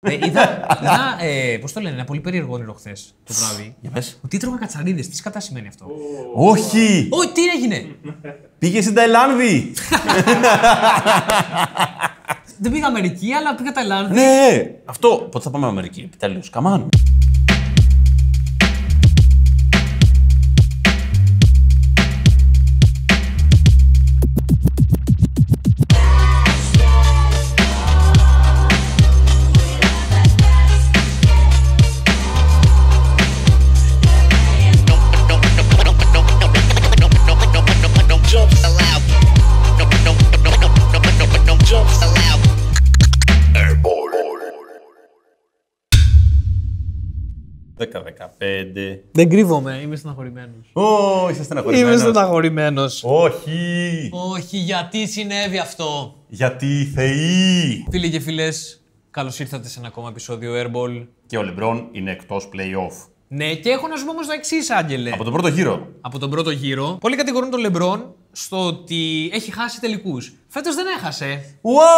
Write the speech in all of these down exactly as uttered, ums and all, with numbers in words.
Ε, είδα, είδα ε, πώς το λένε, ένα πολύ περίεργο όνειρο χθες το βράδυ. Για πες. Ότι τρώγα κατσαρίδες. Τι σκατά σημαίνει αυτό? Όχι! Όχι, τι έγινε! Πήγε στην Ταϊλάνδη! Δεν πήγα Αμερική, αλλά πήγα Ταϊλάνδη. Ναι! Αυτό. Πότε θα πάμε Αμερική, επιτέλους. Καμάν. δέκα δεκαπέντε. Δεν κρύβομαι, είμαι στεναχωρημένος. Ω, είσαι στεναχωρημένος. Είμαι στεναχωρημένος. Όχι! Όχι, γιατί συνέβη αυτό? Γιατί θεοί! Φίλοι και φίλες, καλώς ήρθατε σε ένα ακόμα επεισόδιο Airball. Και ο Λεμπρόν είναι εκτός play-off. Ναι, και έχω να σου πω όμως το εξής, Άγγελε. Από τον πρώτο γύρο. Από τον πρώτο γύρο. Πολλοί κατηγορούν τον Λεμπρόν στο ότι έχει χάσει τελικούς. Φέτος δεν έχασε.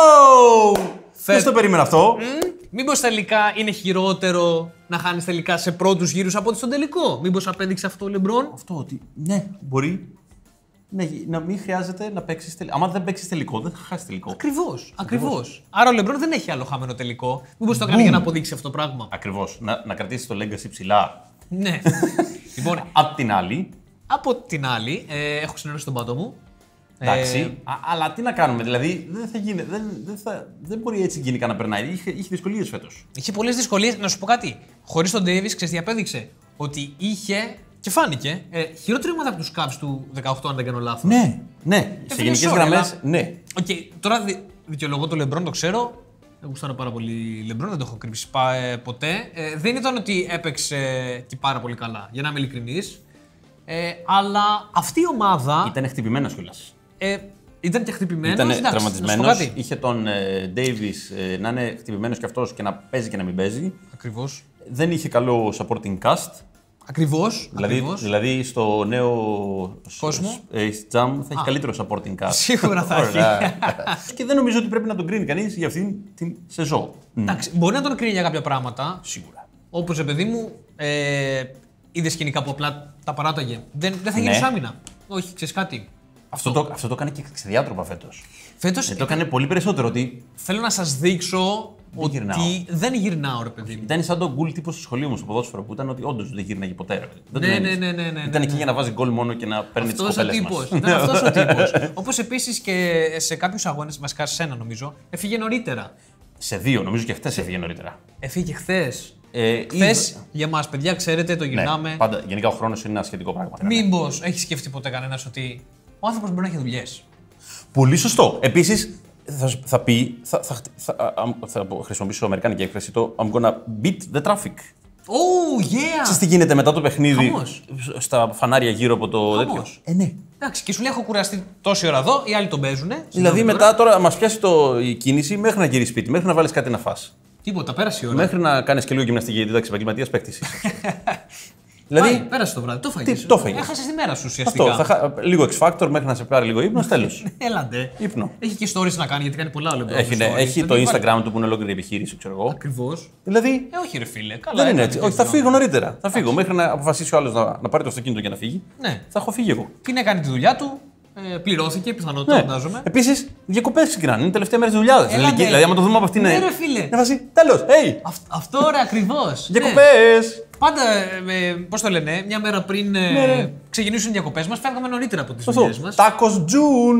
Wow! Ποιος το περίμενε αυτό? Mm, μήπως τελικά είναι χειρότερο να χάνεις τελικά σε πρώτους γύρους από ότι στον τελικό? Μήπως απέδειξε αυτό ο Λεμπρόν? Αυτό ότι ναι, μπορεί ναι, να μην χρειάζεται να παίξεις τελικό. Αν δεν παίξεις τελικό, δεν θα χάσεις τελικό. Ακριβώς, ακριβώς. Άρα ο Λεμπρόν δεν έχει άλλο χαμένο τελικό. Μήπως το έκανε για να αποδείξει αυτό το πράγμα? Ακριβώς. Να, να κρατήσεις το legacy ψηλά. Ναι. Λοιπόν, απ' την άλλη. από την άλλη, ε, έχω ξενερώσει τον πάτο μου. Εντάξει, Ε, α, αλλά τι να κάνουμε, δηλαδή δεν, θα γίνει, δεν, δεν, θα, δεν μπορεί έτσι γενικά να περνάει. Είχε, είχε δυσκολίες φέτος. Είχε πολλές δυσκολίες. Να σου πω κάτι. Χωρίς τον Davis, ξέρεις τι απέδειξε? Ότι είχε και φάνηκε ε, χειρότερη ομάδα από τους Cavs του δεκαοκτώ, αν δεν κάνω λάθος. Ναι, ναι. Σε γενικές γραμμές, ναι. Οκ, okay, τώρα δι, δικαιολογώ τον LeBron, το ξέρω. Δεν γουστάρω πάρα πολύ LeBron, δεν το έχω κρύψει ε, ποτέ. Ε, δεν ήταν ότι έπαιξε και πάρα πολύ καλά, για να είμαι ειλικρινής. Ε, αλλά αυτή η ομάδα. Ήταν χτυπημένος κιόλας. Ε, ήταν και χτυπημένος. Ήταν τραυματισμένος. Είχε τον ε, Davis ε, να είναι χτυπημένος κι αυτός και να παίζει και να μην παίζει. Ακριβώς. Δεν είχε καλό supporting cast. Ακριβώς. Δηλαδή, ακριβώς. δηλαδή στο νέο κόσμο Ace Jam θα έχει καλύτερο supporting cast. Σίγουρα θα έχει. Και δεν νομίζω ότι πρέπει να τον κρίνει κανείς για αυτήν την σεζόν. Εντάξει, μπορεί να τον κρίνει για κάποια πράγματα. Σίγουρα. Όπως, παιδί μου, ε, είδε σκηνικά που απλά τα παράταγε. Δεν, δεν θα γίνει Ναι. άμυνα. Όχι, ξέρεις κάτι. Αυτό το, αυτό το έκανε και ξεδιάτροπα φέτος. Φέτος Ε, το έκανε πολύ περισσότερο ότι θέλω να σας δείξω Δεν ότι γυρνάω. δεν γυρνάω, ρε παιδί μου. ήταν σαν τον γκουλ τύπο στο σχολείο μου στο ποδόσφαιρο που ήταν ότι όντως δεν γύρναγε ποτέ. Ρε. Δεν Ναι, τον ναι, ένοιαζε. ναι, ναι, ναι, Ήταν ναι, εκεί ναι. για να βάζει γκολ μόνο και να παίρνει τις Αυτός ο κοπέλες τύπος. μας. Ήταν αυτός ο τύπος. Όπως επίσης και σε κάποιους αγώνες, βασικά σε ένα νομίζω, έφυγε νωρίτερα. Σε δύο, νομίζω και χτες έφυγε νωρίτερα. Έφυγε χθες. Ε, Χθες είδα- για μας, παιδιά, ξέρετε, το Ναι, γυρνάμε. πάντα, γενικά ο χρόνος είναι ένα σχετικό πράγμα. Μήπως έχει σκεφτεί ποτέ κανένας ότι ο άνθρωπος μπορεί να έχει δουλειές? Πολύ σωστό. Επίσης, θα, θα πει, θα, θα, θα, θα, θα χρησιμοποιήσω αμερικάνικη έκφραση, το I'm gonna beat the traffic. Oh, yeah! Ξέρεις τι γίνεται μετά το παιχνίδι Χαμός. στα φανάρια γύρω από το Χαμός. τέτοιο. Ε, ναι. Εντάξει, και σου λέει: έχω κουραστεί τόση ώρα εδώ, οι άλλοι τον παίζουν. Δηλαδή μετά τώρα μας πιάσει το, η κίνηση μέχρι να γυρίσεις σπίτι, μέχρι να βάλεις κάτι να φας. Τίποτα, πέρασε η ώρα. Μέχρι να κάνεις και λίγο γυμναστική, γιατί εντάξει, επαγγελματίας παίκτης είσαι. Δηλαδή, δηλαδή, πέρασε το βράδυ, το φάγες. Τι, το φάγες. Έχασες τη μέρα σου ουσιαστικά. αυτό, θα, χα- λίγο X Factor μέχρι να σε πάρει λίγο ύπνος, τέλος. Έλαντε. Ύπνο. Έχει και stories να κάνει γιατί κάνει πολλά λεπτά. Έχει, ναι, έχει το Instagram του που είναι ολόκληρη επιχείρηση, ξέρω εγώ. Ακριβώ. Δηλαδή, Ε, όχι, ρε φίλε. Καλά, δεν είναι έκανε έτσι. και Όχι, θα αυτό. φύγω νωρίτερα. Θα φύγω μέχρι να αποφασίσει ο άλλο να, να πάρει το αυτοκίνητο και να φύγει. Ναι. Θα έχω φύγει εγώ. Την έκανε τη δουλειά του, ε, πληρώθηκε πιθανότητα, Ναι. φαντάζομαι. Επίση, διακοπές ξεκινάνε. Είναι η τελευταία μέρα τη δουλειά. Έλα, Δηλαδή, ναι. δηλαδή, άμα το δούμε από αυτήν Ναι, την. ρε φίλε. Να βάζει. Τέλο. Hey! Αυτ- Αυτό ρε, ακριβώ. Διακοπές! Πάντα, ε, πώς το λένε, μια μέρα πριν ε, Ναι, ναι. ξεκινήσουν οι διακοπές μας, φεύγαμε νωρίτερα από τις Σωστό. δουλειές μας. Τάκος Τζουν!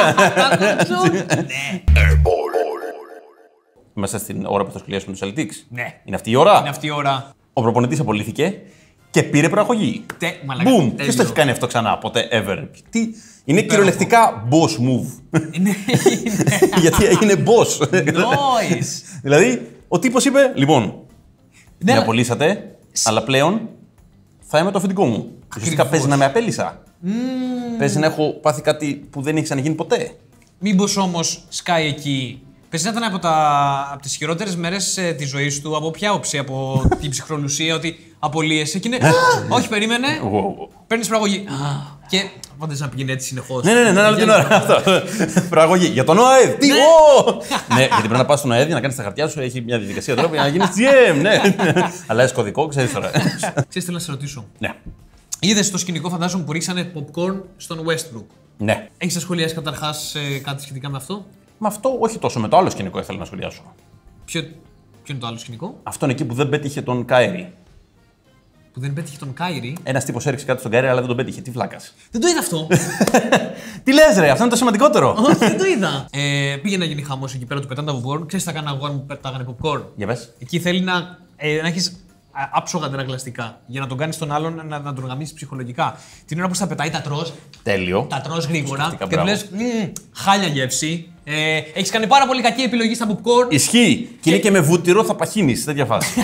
Ναι. Είμαστε στην ώρα που θα σχολιάσουμε του Celtics. Ναι. Είναι αυτή η ώρα. Είναι αυτή η ώρα. Ο προπονητής απολύθηκε και πήρε προαγωγή. Τε, μαλάκα, Boom! τέλειο. Ποιο το έχει κάνει αυτό ξανά, ποτέ, ever. Τι... Είναι κυριολεκτικά boss move. Είναι, είναι. Γιατί έγινε boss. Noise. Δηλαδή, ο τύπος είπε: Λοιπόν, Ναι, με αλλά- απολύσατε, αλλά πλέον θα είμαι το αφεντικό μου. Ουσιαστικά παίζει να με απέλυσα. Παίζει να έχω πάθει κάτι που δεν έχει ξαναγίνει ποτέ. Μήπως όμως σκάει εκεί. Πες να ήταν από, τα, από τις χειρότερες μέρες ε, της ζωής του, από ποια όψη, από την ψυχρολουσία, ότι απολύεσαι και είναι. Όχι, περίμενε. Wow. Παίρνεις προαγωγή. Και Φαντάζεσαι να πηγαίνει έτσι συνεχώς. Ναι, ναι, ναι, ναι, όλη την ώρα. Προαγωγή. Για τον ΟΑΕΔ. Τι, ω! Ναι, γιατί πρέπει να πας στον ΟΑΕΔ για να κάνεις τα χαρτιά σου. Έχει μια διαδικασία τώρα για να γίνεις τζι εμ. Ναι. Αλλάζεις κωδικό, ξέρεις τώρα. Ξέρεις, θέλω να σε ρωτήσω. Ναι. Είδες το σκηνικό, φαντάζομαι, που ρίξανε popcorn στον Westbrook. Ναι. Έχεις να σχολιάσει καταρχάς κάτι σχετικά με αυτό? Με αυτό, όχι τόσο. Με το άλλο σκηνικό ήθελα να σχολιάσω. Ποιο, ποιο είναι το άλλο σκηνικό? Αυτό είναι εκεί που δεν πέτυχε τον Κάιρι. Που δεν πέτυχε τον Κάιρι. Ένας τύπος έριξε κάτι στον Κάιρι, αλλά δεν τον πέτυχε. Τι βλάκας. Δεν το είδα αυτό. Τι λες, ρε, αυτό είναι το σημαντικότερο. Όχι, δεν το είδα. Ε, πήγε να γίνει χαμός εκεί πέρα, του πετάνε τα popcorn. Ξέρεις τι θα κάνει αγώνα που πετάγανε popcorn? Για πες. Εκεί θέλει να, ε, να έχεις άψογα αντανακλαστικά. Για να τον κάνεις τον άλλον να, να τον γαμίσεις ψυχολογικά. Την ώρα που στα πετάει τα τρως. Τέλειο. Τα τρως γρήγορα. Σκεφτήκα, Και του λες χάλια γεύση. Ε, έχεις κάνει πάρα πολύ κακή επιλογή στα popcorn. Ισχύει. Και είναι και με βούτυρο θα παχύνεις. Τέτοια φάση.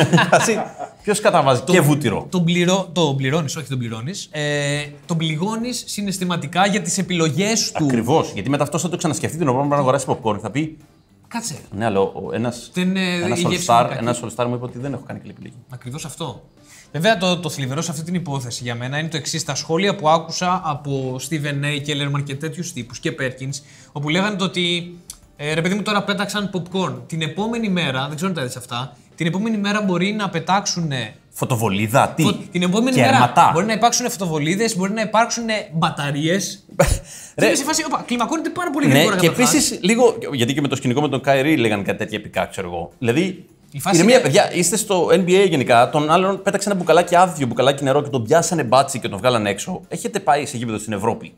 Ποιος καταβάζει και βούτυρο. Τον πληρώ, το πληρώνεις, όχι τον πληρώνεις. Ε, τον πληγώνεις συναισθηματικά για τις επιλογές του. Ακριβώς. Γιατί μετά αυτό θα το ξανασκεφτεί την ώρα που να αγοράσει popcorn. Θα πει. Κάτσε. Ναι, αλλά ένας, Δεν, ε, ένας η γεύση All-Star είναι ένας All-Star μου είπε ότι δεν έχω κάνει καλή επιλογή. Ακριβώς αυτό. Βέβαια, το, το θλιβερό σε αυτή την υπόθεση για μένα είναι το εξής. Τα σχόλια που άκουσα από Stephen A. Kellerman και τέτοιους τύπους και Perkins, όπου λέγανε το ότι ε, ρε παιδί μου, τώρα πέταξαν popcorn. Την επόμενη μέρα, δεν ξέρω αν τα είδες αυτά, την επόμενη μέρα μπορεί να πετάξουν. Φωτοβολίδα, τι. Φω... Την επόμενη κερματά. μέρα μπορεί να υπάρξουν φωτοβολίδες, μπορεί να υπάρξουν μπαταρίες. Ρε, σε φάση, οπα, κλιμακώνεται πάρα πολύ ναι, γρήγορα. Και επίσης λίγο. Γιατί και με το σκηνικό με τον Kyrie λέγανε κάτι τέτοια επικά, ξέρω εγώ. Δηλαδή. Η φάση είναι είναι... μια παιδιά, είστε στο N B A γενικά. Τον άλλον πέταξε ένα μπουκαλάκι άδειο, μπουκαλάκι νερό και τον πιάσανε μπάτσι και τον βγάλανε έξω. Έχετε πάει σε γήπεδο στην Ευρώπη.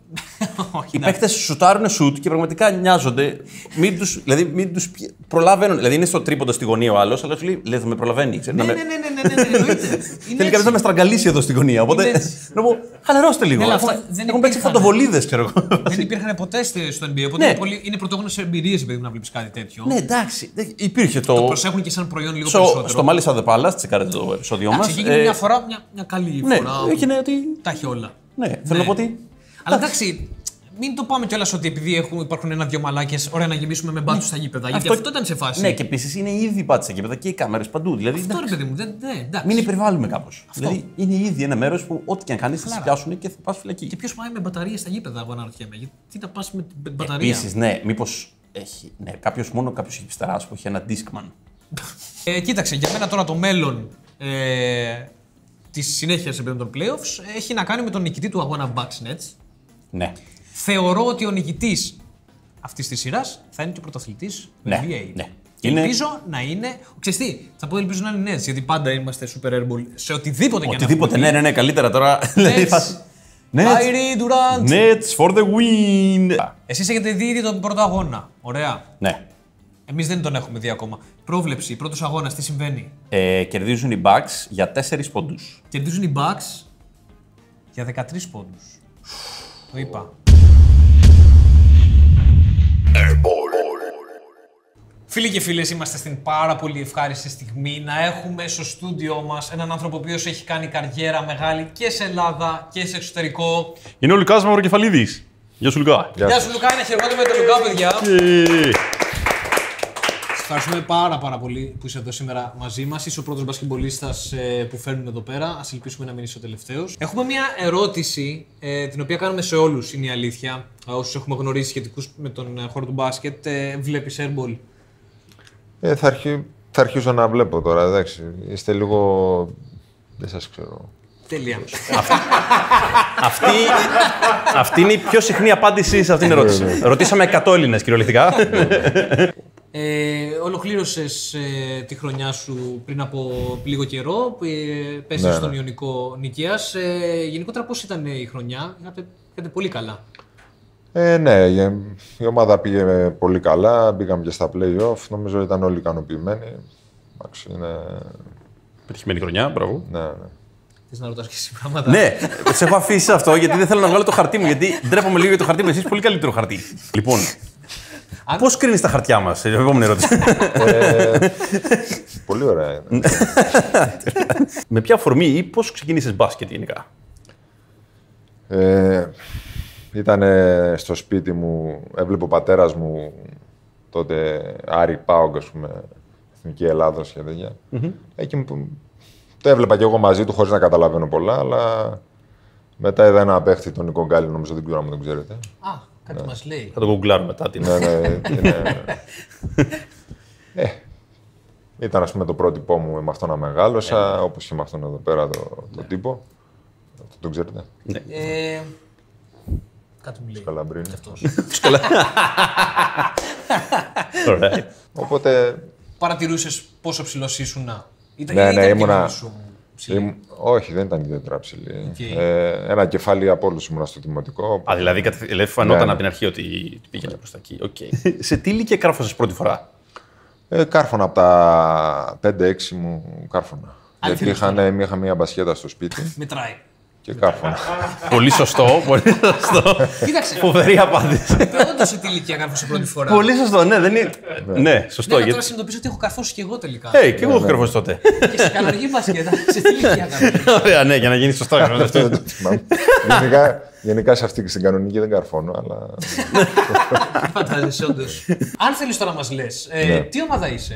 Οι παίκτες σουτάρουν σουτ και πραγματικά νοιάζονται. Μην τους, δηλαδή μην τους προλαβαίνουν. Δηλαδή είναι στο τρίποντο στη γωνία ο άλλος, αλλά σου λέει: Λες, με προλαβαίνει. Ναι, ναι, ναι, ναι, ναι, ναι, εννοείται. Θέλει κάποιος να με στραγγαλίσει εδώ στη γωνία. Οπότε. Να πω: χαλαρώστε λίγο. Έχουν παίξει φωτοβολίδες, ξέρω εγώ. Δεν υπήρχαν ποτέ στο N B A. Οπότε είναι πρωτόγνωρες εμπειρίες να βλέπει κάτι τέτοιο. Ναι, εντάξει. Υπήρχε το. Το προσέχουν και σαν προϊόν λίγο περισσότερο. Στο Μάλισσα The Palace, τσεκάρετε το επεισόδιο μας. Εκεί έγινε μια φορά, μια, μια καλή ναι, φορά. Έγινε ότι. Τα έχει όλα. Ναι, ναι. Θέλω να πω ότι. Αλλά εντάξει, μην το πάμε κιόλας ότι επειδή έχουν, υπάρχουν ένα-δυο μαλάκες, ωραία να γεμίσουμε με μπάτσους στα γήπεδα. Αυτό... Γιατί αυτό ήταν σε φάση. Ναι, και επίσης είναι ήδη μπάτσους στα γήπεδα και οι κάμερες παντού. Δηλαδή, αυτό ρε παιδί μου, δεν. Ναι, μην υπερβάλλουμε κάπως. Δηλαδή είναι ήδη ένα μέρος που ό,τι και αν κάνεις θα σε πιάσουν και θα πας φυλακή. Και ποιος πάει με μπαταρίες στα γήπεδα, εγώ αναρωτιέμαι. Γιατί να πας με την μπαταρία. Επίσης, ναι, μήπως έχει. Ναι, κάποιος μόνο κάποιος χιπστεράς που έχει ένα Discman. ε, κοίταξε, για μένα τώρα το μέλλον ε, της συνέχειας επίπεδων των playoffs έχει να κάνει με τον νικητή του αγώνα Bucks Nets. Ναι. Θεωρώ ότι ο νικητής αυτής της σειράς θα είναι και ο πρωταθλητής του ναι, N B A. Ναι. Ελπίζω είναι... να είναι. Ξέρεις τι, θα πω ελπίζω να είναι Nets, γιατί πάντα είμαστε Super Airball σε οτιδήποτε και να Οτιδήποτε, ναι, ναι, ναι, καλύτερα τώρα. Nets, Kyrie Durant. Nets for the win. Εσείς έχετε δει ήδη τον πρώτο αγώνα. Ωραία. Ναι. Εμείς δεν τον έχουμε δει ακόμα. Πρόβλεψη, πρώτος αγώνας, τι συμβαίνει. Ε, κερδίζουν οι Bucks για τέσσερις πόντους. Κερδίζουν οι Bucks για δεκατρείς πόντους. Το είπα. Φίλοι και φίλες, είμαστε στην πάρα πολύ ευχάριστη στιγμή να έχουμε στο στούντιό μας έναν άνθρωπο ο οποίος έχει κάνει καριέρα μεγάλη και σε Ελλάδα και σε εξωτερικό. Είναι ο Λουκάς Μαυροκεφαλίδης. Γεια σου Λουκά. Γεια σου Λουκά, ένα χαιρετώ με τον Λουκά, παιδιά. Yeah. Ευχαριστούμε πάρα πάρα πολύ που είσαι εδώ σήμερα μαζί μας. Είσαι ο πρώτος μπασκετμπολίστας ε, που φέρνουμε εδώ πέρα. Ας ελπίσουμε να μην είσαι ο τελευταίος. Έχουμε μια ερώτηση ε, την οποία κάνουμε σε όλους, είναι η αλήθεια. Όσους έχουμε γνωρίσει σχετικούς με τον ε, χώρο του μπάσκετ. Ε, βλέπεις airball? Ε, θα, αρχί... θα αρχίσω να βλέπω τώρα, εντάξει. Είστε λίγο... δεν σας ξέρω. Τέλεια. αυτή, αυτή είναι η πιο συχνή απάντηση σε αυτήν την ερώτηση. Ρωτήσαμε εκατό Έλληνες κυριολεκτικά. Ε, ολοκλήρωσες ε, τη χρονιά σου πριν από λίγο καιρό, ε, πέσες ναι, στον ναι. Ιωνικό Νικαίας. Ε, γενικότερα πώς ήταν η χρονιά? Είχατε, είχατε πολύ καλά. Ε, ναι, η ομάδα πήγε πολύ καλά, μπήκαμε και στα play-off, νομίζω ήταν όλοι ικανοποιημένοι. Εντάξει, είναι... Πετυχημένη χρονιά, μπράβο. Ναι, ναι. Θες να ρωτάς και εσύ πράγματα? Ναι, σε έχω αφήσει αυτό γιατί δεν θέλω να βγάλω το χαρτί μου, γιατί ντρέπομαι λίγο για το χαρτί μου, εσείς πολύ καλύτερο χαρτί. Λοιπόν, Αν... πώς κρίνεις τα χαρτιά μας, η επόμενη ερώτηση. ε, πολύ ωραία είναι. Με ποια αφορμή ή πώς ξεκίνησες μπάσκετ γενικά? Ε, ήταν στο σπίτι μου, έβλεπε ο πατέρας μου τότε Άρη ΠΑΟΚ, ας πούμε, Εθνική Ελλάδος και τέτοια. Mm-hmm. Εκεί, το έβλεπα και εγώ μαζί του χωρίς να καταλαβαίνω πολλά, αλλά Μετά είδα ένα παίχτη, τον Νίκο Γκάλι, νομίζω δεν ξέρω αν τον ξέρετε. Α, κάτι ναι. μας λέει. Θα τον γκουγκλάρω μετά. Τι ναι, ναι, είναι... ε, ήταν ας πούμε το πρότυπό μου με αυτόν να μεγάλωσα, yeah. όπως και με αυτόν εδώ πέρα το, το yeah. τύπο. Αυτό τον ξέρετε. Ναι. Ε, κάτι μου λέει. Σκαλαμπρίνη. Right. Οπότε... Παρατηρούσες πόσο ψηλός ήσουνα. Ήταν, ναι, ναι, ήταν ήμουνα... σου Ήμ... Όχι, δεν ήταν ιδιαίτερα ψηλή. Okay. Ε, ένα κεφάλι από όλους ήμουνα στο δημοτικό. Α, δηλαδή, δηλαδή φανόταν ναι, από την αρχή ότι πήγαινε προς τα εκεί. Okay. Σε τι ηλικία κάρφωσες πρώτη φορά? Ε, κάρφωνα από τα πέντε έξι μου κάρφωνα. Γιατί είχαν, είχα μία μπασκέτα στο σπίτι. Μετράει. Και κάρφωνα. Πολύ σωστό, πολύ σωστό. Κοίταξε. Φοβερή απάντηση. Όντως σε τι ηλικία κάρφωσε πρώτη φορά. Πολύ σωστό, ναι, δεν είναι. Ναι, ναι σωστό. Ναι, τώρα συνειδητοποιήσω ότι έχω καρφώσει και εγώ τελικά. Ε, και εγώ έχω καρφώσει τότε. Και σε κανονική μπασκέτα, σε τι ηλικία καρφώσει. Ωραία, ναι, για να γίνει σωστό. Γενικά σε αυτή και στην κανονική δεν καρφώνω, αλλά. Φαντάζεσαι, όντως. Αν θέλεις τώρα να μας λες, τι ομάδα είσαι?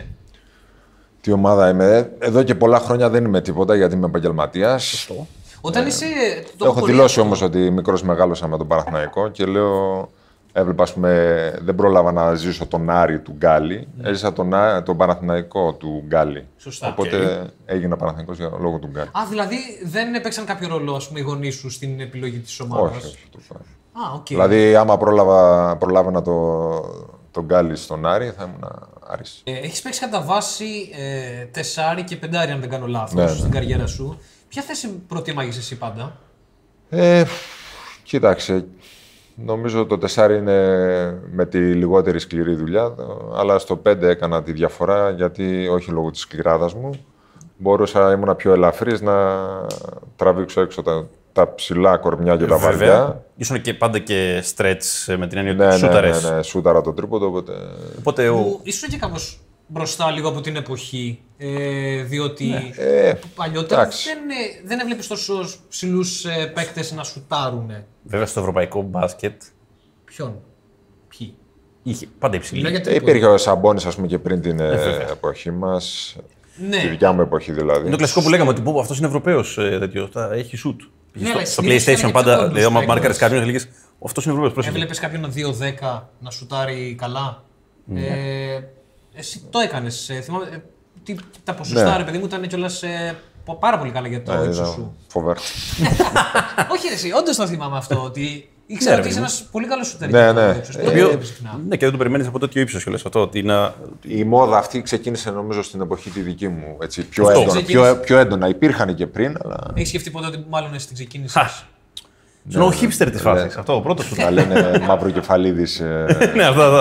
Τι ομάδα είμαι? Εδώ και πολλά χρόνια δεν είμαι τίποτα γιατί είμαι επαγγελματίας. Όταν ε, είσαι. Το έχω δηλώσει όμως ότι μικρός μεγάλωσα με τον Παναθηναϊκό και λέω. Έβλεπα, ας πούμε, δεν πρόλαβα να ζήσω τον Άρη του Γκάλι. Mm. Έζησα τον, τον Παναθηναϊκό του Γκάλι. Σωστά. Οπότε okay. έγινα Παναθηναϊκός για λόγω του Γκάλι. Α, δηλαδή δεν έπαιξαν κάποιο ρόλο, ας πούμε, οι γονείς σου στην επιλογή της ομάδας? Όχι, όχι. Το Α, okay. Δηλαδή, άμα πρόλαβα, προλάβαινα το, τον Γκάλι στον Άρη, θα ήμουν Άρης. Ε, έχεις παίξει κατά βάση ε, τεσσάρι και πεντάρι, αν δεν κάνω λάθος, ναι, στην ναι. καριέρα σου. Ποια θέση προτιμάγεις εσύ πάντα? Ε, κοίταξε, νομίζω το τεσσάρι είναι με τη λιγότερη σκληρή δουλειά, αλλά στο πέντε έκανα τη διαφορά, γιατί όχι λόγω της σκληράδας μου. Μπορούσα, ήμουν πιο ελαφρύς να τραβήξω έξω τα, τα ψηλά κορμιά και τα βαριά. Ήσουν και πάντα και stretch με την έννοια ναι, ότι σούταρες. Ναι, ναι, ναι, σούταρα το τρίποντο, οπότε... οπότε ο... Ήσουν και κάπως μπροστά λίγο από την εποχή, ε, διότι ναι, ε, παλιότερα δεν, δεν έβλεπες τόσο ψηλούς ε, παίκτες να σουτάρουν. Βέβαια στο ευρωπαϊκό μπάσκετ. Ποιον, ποιοι? Είχε πάντα υψηλή. Ε, υπήρχε ο Σαμπόνις, ας πούμε, και πριν την ε, εποχή μας. Ναι. Τη δικιά μου εποχή δηλαδή. Είναι το κλασικό που λέγαμε ότι αυτός είναι Ευρωπαίος, ε, έχει σουτ. Ναι, στο, στο PlayStation πάντα, δηλαδή, άμα μάρκαρες κάποιον, έλεγες αυτός είναι Ευρωπαίος. Έβλεπες κάποιον δύο δέκα να σουτάρει καλά. Mm. Ε, εσύ το έκανες. Ε, θυμάμαι, ε, τι, τα ποσοστά, ναι, ρε παιδί μου, ήταν κιόλας ε, πάρα πολύ καλά για το ύψο σου. Φοβερό. Όχι, ρε, εσύ, όντως το θυμάμαι αυτό. Ότι ήξερα ναι, ότι είσαι ένας πολύ καλός σουτέρ. Ναι, ναι. Ε, οποίο, ναι, και δεν το περιμένεις από τέτοιο ύψος κιόλας αυτό. Ότι να... Η μόδα αυτή ξεκίνησε νομίζω στην εποχή τη δική μου. Έτσι, πιο, έντονα, πιο, πιο έντονα. Υπήρχαν και πριν, αλλά. Έχεις σκεφτεί ποτέ ότι μάλλον εσύ την ξεκίνησες? Είναι ο hipster της φάσης. Αυτό, ο πρώτος σου. Θα λένε μαύρο κεφαλίδης. Ναι, αυτό.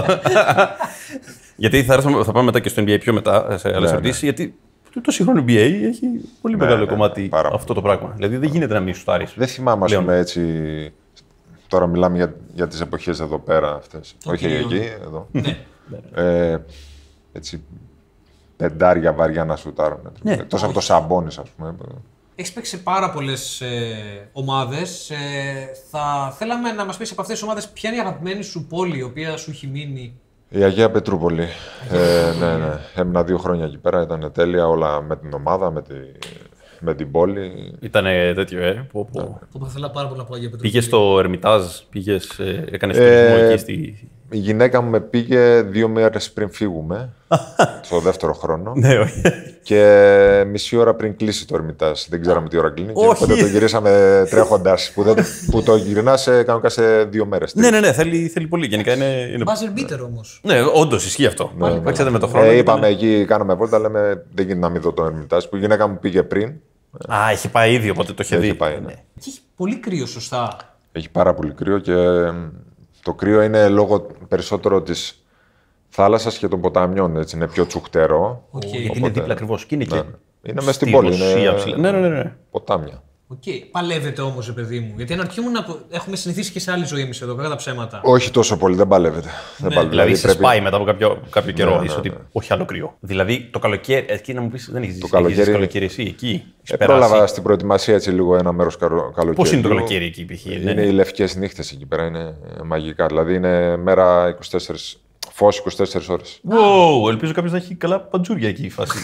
Γιατί θα πάμε μετά και στο N B A πιο μετά, σε άλλες ερωτήσεις, γιατί το σύγχρονο N B A έχει πολύ μεγάλο κομμάτι αυτό το πράγμα. Δηλαδή δεν γίνεται να μην σουτάρεις. Δεν θυμάμαι, ας πούμε, έτσι. Τώρα μιλάμε για, για τις εποχές εδώ πέρα αυτές. Όχι εκεί, εδώ. ε, έτσι, πεντάρια βαριά να σουτάρουν. Ναι. Εκτός από το Σαμπόνις, ας πούμε. Έχεις παίξει σε πάρα πολλές ε, ομάδες. Ε, θα θέλαμε να μας πεις από αυτές τις ομάδες ποια είναι η αγαπημένη σου πόλη, η οποία σου έχει μείνει. Η Αγία Πετρούπολη. Ε, ναι, ναι. Έμεινα δύο χρόνια εκεί πέρα. Ήταν τέλεια όλα με την ομάδα, με, τη, με την πόλη. Ήτανε τέτοιο, ε. Που, που... που ήθελα πάρα πολύ να πω Αγία Πετρούπολη. Πήγες στο Ερμιτάζ, πήγες, ε, έκανες τουρισμό ε, εκεί στη... Η γυναίκα μου με πήγε δύο μέρες πριν φύγουμε, στο δεύτερο χρόνο. Ναι, όχι. Και μισή ώρα πριν κλείσει το Ερμιτάζ. Δεν ξέραμε τι ώρα κλείνει. Και οπότε το γυρίσαμε τρέχοντας. Που, που το γυρνάς κανονικά σε δύο μέρες. Ναι, ναι, ναι, θέλει, θέλει πολύ. Γενικά είναι. είναι... Buzzer beater όμως. Ναι, όντως ισχύει αυτό. Ναι, ναι. Παίξατε με το χρόνο. Ε, είπαμε ήταν... εκεί, κάναμε βόλτα, λέμε δεν γίνεται να μην δω το Ερμιτάζ. Που η γυναίκα μου πήγε πριν. Α, έχει πάει ήδη, οπότε το είχε δει. Έχει πάει, ναι. Και έχει πολύ κρύο, σωστά. Έχει πάρα πολύ κρύο και το κρύο είναι λόγω περισσότερο της θάλασσας και των ποταμιών. Έτσι, είναι πιο τσουχτερό. Okay. Οπότε... Γιατί είναι δίπλα ακριβώς. Και είναι και. Ναι. Είναι μέσα στην πόλη. Είναι... Ναι, ναι, ναι, ναι. Ποτάμια. Okay. Παλεύετε όμως, παιδί μου. Γιατί αναρωτιόμουν να έχουμε συνηθίσει και σε άλλη ζωή εμείς εδώ, κατά τα ψέματα. Όχι τόσο πολύ, δεν παλεύετε. Ναι. Δεν παλεύετε. Δηλαδή, σε πρέπει... σπάει μετά από κάποιο, κάποιο καιρό. Ναι, ναι, ναι. Είσαι ότι όχι άλλο κρύο. Δηλαδή το καλοκαίρι. Εκεί να μου πει, δεν έχει ζήσει. Το καλοκαίρι, καλοκαίρι εσύ εκεί. Ε, πρόλαβα στην προετοιμασία έτσι λίγο ένα μέρος καλοκαίρι. Πώς είναι το καλοκαίρι εκεί, π.χ. Είναι ναι. οι λευκές νύχτες εκεί πέρα. Είναι μαγικά. Δηλαδή είναι μέρα είκοσι τέσσερις Φως είκοσι τέσσερις ώρες. Wow, ελπίζω κάποιος να έχει καλά παντζούρια εκεί η φάση.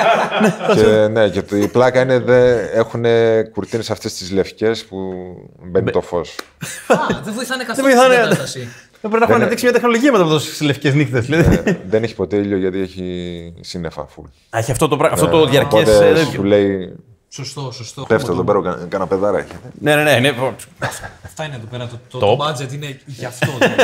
Και, ναι, και το, η πλάκα είναι δε, έχουν κουρτίνες αυτές τις λευκές που μπαίνει το φως. Α, δεν βοηθάνε καθόλου στην κατάσταση. Δεν πρέπει να έχουν αναπτύξει μια τεχνολογία μετά από τόσες λευκές νύχτες. Δεν έχει ποτέ ήλιο γιατί έχει σύννεφα φουλ. Α, έχει αυτό το διαρκές. Σου λέει. Σωστό, σωστό. Πέφτει εδώ πέρα, κανένα παιδάρα έχει. Ναι, ναι, ναι. Αυτά είναι εδώ πέρα. Το, το, το budget είναι γι' αυτό.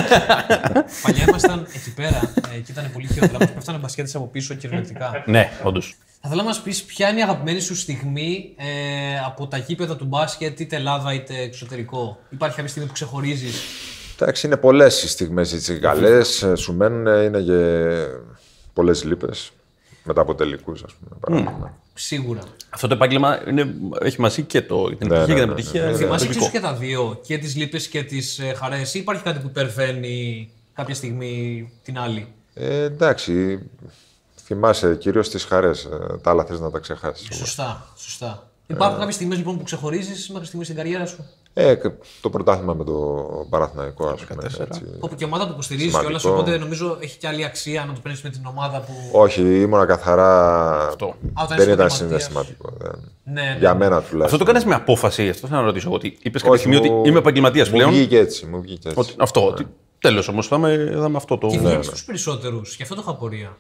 Παλιά ήμασταν εκεί πέρα και ήταν πολύ χειρότερα. Πέφτανε μπασκέτες από πίσω κυριολεκτικά. Ναι, όντως. Θα ήθελα να μας πεις ποια είναι η αγαπημένη σου στιγμή ε, από τα γήπεδα του μπάσκετ, είτε Ελλάδα είτε εξωτερικό. Υπάρχει κάποια στιγμή που ξεχωρίζεις? Εντάξει, είναι πολλές οι στιγμές έτσι καλές. Σου μένουν, είναι και πολλές λύπες. Μετά από τελικούς, ας πούμε. Mm. Σίγουρα. Αυτό το επάγγελμα είναι, έχει μαζί και το, την επιτυχία και την αποτυχία. Θυμάσαι εξίσου και τα δύο, και τις λύπες και τις ε, χαρές, ή υπάρχει κάτι που υπερβαίνει κάποια στιγμή την άλλη? Ε, εντάξει, θυμάσαι κυρίως τις χαρές. Τα άλλα θες να τα ξεχάσεις. Σωστά, σωστά. Ε, Υπάρχουν κάποιες στιγμές λοιπόν που ξεχωρίζεις μέχρι στιγμή στην καριέρα σου? Ε, το πρωτάθλημα με το Παναθηναϊκό, ας πούμε. Όπου και ομάδα που υποστηρίζεις κιόλας, οπότε νομίζω έχει και άλλη αξία να το παίρνεις με την ομάδα που. Όχι, ήμουνα καθαρά. Αυτό. Α, δεν ήταν συναισθηματικό. Δεν... Ναι, ναι. Για μένα τουλάχιστον. Αυτό το κάνεις με απόφαση, αυτό θέλω να ρωτήσω. Ότι είπες κάποια στιγμή μου... ότι είμαι επαγγελματίας πλέον. Μου βγήκε έτσι. Μου βγήκε έτσι. Ότι... Αυτό. Ναι. Ότι... Τέλος όμως, θα είμαι αυτό το. Και βγήκε στους περισσότερους, γι' αυτό το είχα απορία.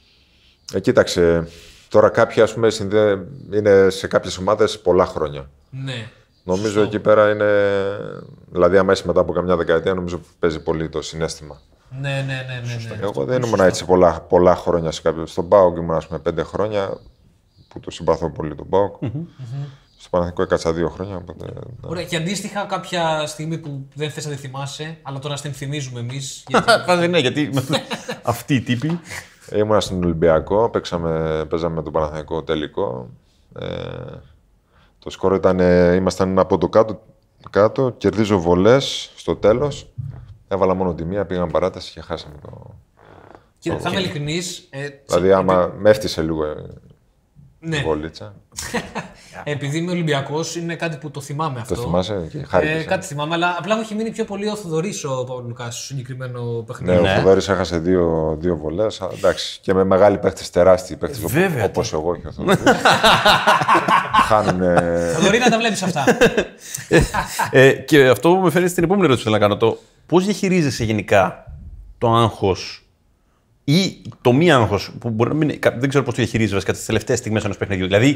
Ε, κοίταξε. Τώρα κάποιοι, ας πούμε, συνδέ... είναι σε κάποιες ομάδες πολλά χρόνια. Ναι. Νομίζω Σωστό. Εκεί πέρα είναι. Δηλαδή, άμα είσαι μετά από καμιά δεκαετία, νομίζω παίζει πολύ το συναίσθημα. Ναι, ναι, ναι. ναι, ναι. Εγώ δεν ήμουν έτσι πολλά, πολλά χρόνια σε κάποιο. Στον ΠΑΟΚ ήμουν, ας πούμε, πέντε χρόνια που το συμπαθώ πολύ τον ΠΑΟΚ. Mm-hmm. Στο Παναθηναϊκό έκατσα δύο χρόνια. Οπότε, ναι. Ωραία, και αντίστοιχα κάποια στιγμή που δεν θες να τη θυμάσαι, αλλά τώρα την θυμίζουμε εμείς. Γιατί... ναι, γιατί αυτοί οι τύποι. Ήμουνα στον Ολυμπιακό, παίξαμε, παίζαμε με τον Παναθηναϊκό τελικό. Ε, το σκορ ήταν, ε, ήμασταν από το κάτω, κάτω, κερδίζω βολές στο τέλος. Έβαλα μόνο τη μία, πήγαμε παράταση και χάσαμε το... Κύριε, θα είμαι ειλικρινής. Ε, δηλαδή, άμα με έφτιασε λίγο ε, ναι. η βολίτσα. Επειδή είμαι Ολυμπιακός, είναι κάτι που το θυμάμαι αυτό. Το θυμάσαι και χάρηκες. Ε, κάτι θυμάμαι, αλλά απλά μου έχει μείνει πιο πολύ ο Θοδωρής ο Παπαλουκάς στο συγκεκριμένο παιχνίδι. Ναι, ο Θοδωρής έχασε δύο, δύο βολές. Εντάξει, και με μεγάλοι παίχτες, τεράστιοι παίχτες όπως εγώ και ο Θοδωρής. Χάνουνε. Θοδωρή, να τα βλέπεις αυτά. ε, και αυτό με φέρνει στην επόμενη ερώτηση που θέλω να κάνω. Το πώς διαχειρίζεσαι γενικά το άγχος ή το μη άγχος, που μπορεί να μην, δεν ξέρω πώς το διαχειρίζεσαι βασικά τις τελευταίες στιγμές ενός παιχνιδιού. Δηλαδή,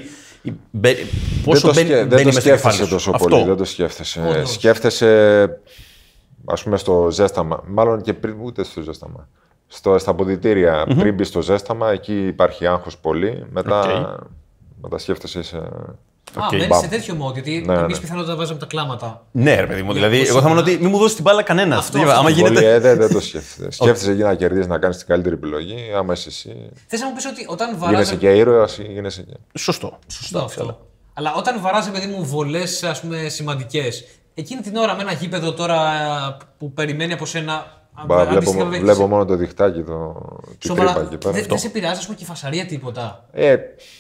πόσο μπαίνει μέσα στο κεφάλι σου. Δεν το σκέφτεσαι τόσο πολύ, δεν το σκέφτεσαι. Όντως. Σκέφτεσαι, ας πούμε, στο ζέσταμα, μάλλον και πριν, ούτε στο ζέσταμα. Στο, στα αποδυτήρια, mm-hmm. πριν μπει στο ζέσταμα, εκεί υπάρχει άγχος πολύ. Μετά, okay. μετά σκέφτεσαι σε... Α, okay. Μένεις σε τέτοιο μόντ, γιατί ναι, εμείς ναι. πιθανότατα βάζαμε τα κλάματα. Ναι, ρε παιδί μου. Δηλαδή, εγώ θα μου ότι μην μου δώσει την μπάλα κανένα. Αυτό, αυτό. Άμα γίνεται... Πολύ, ε, δεν, δεν το σκέφτεσαι. Σκέφτεσαι εκεί να κερδίσεις, να κάνεις την καλύτερη επιλογή. Άμα είσαι εσύ. Θες να μου πεις ότι όταν βαράζει. Γίνεσαι και ήρωας ή γίνεσαι και. Σωστό. Σωστό αυτό. αυτό. Αλλά όταν βαράζει, παιδί μου, βολές σημαντικές, εκείνη την ώρα με ένα γήπεδο τώρα που περιμένει από σένα. Μπα, βλέπω, βλέπω μόνο το διχτάκι, το, την τρύπα εκεί πέρα. Δεν δε σε πειράζει, ας πούμε, και η φασαρία τίποτα. Ε,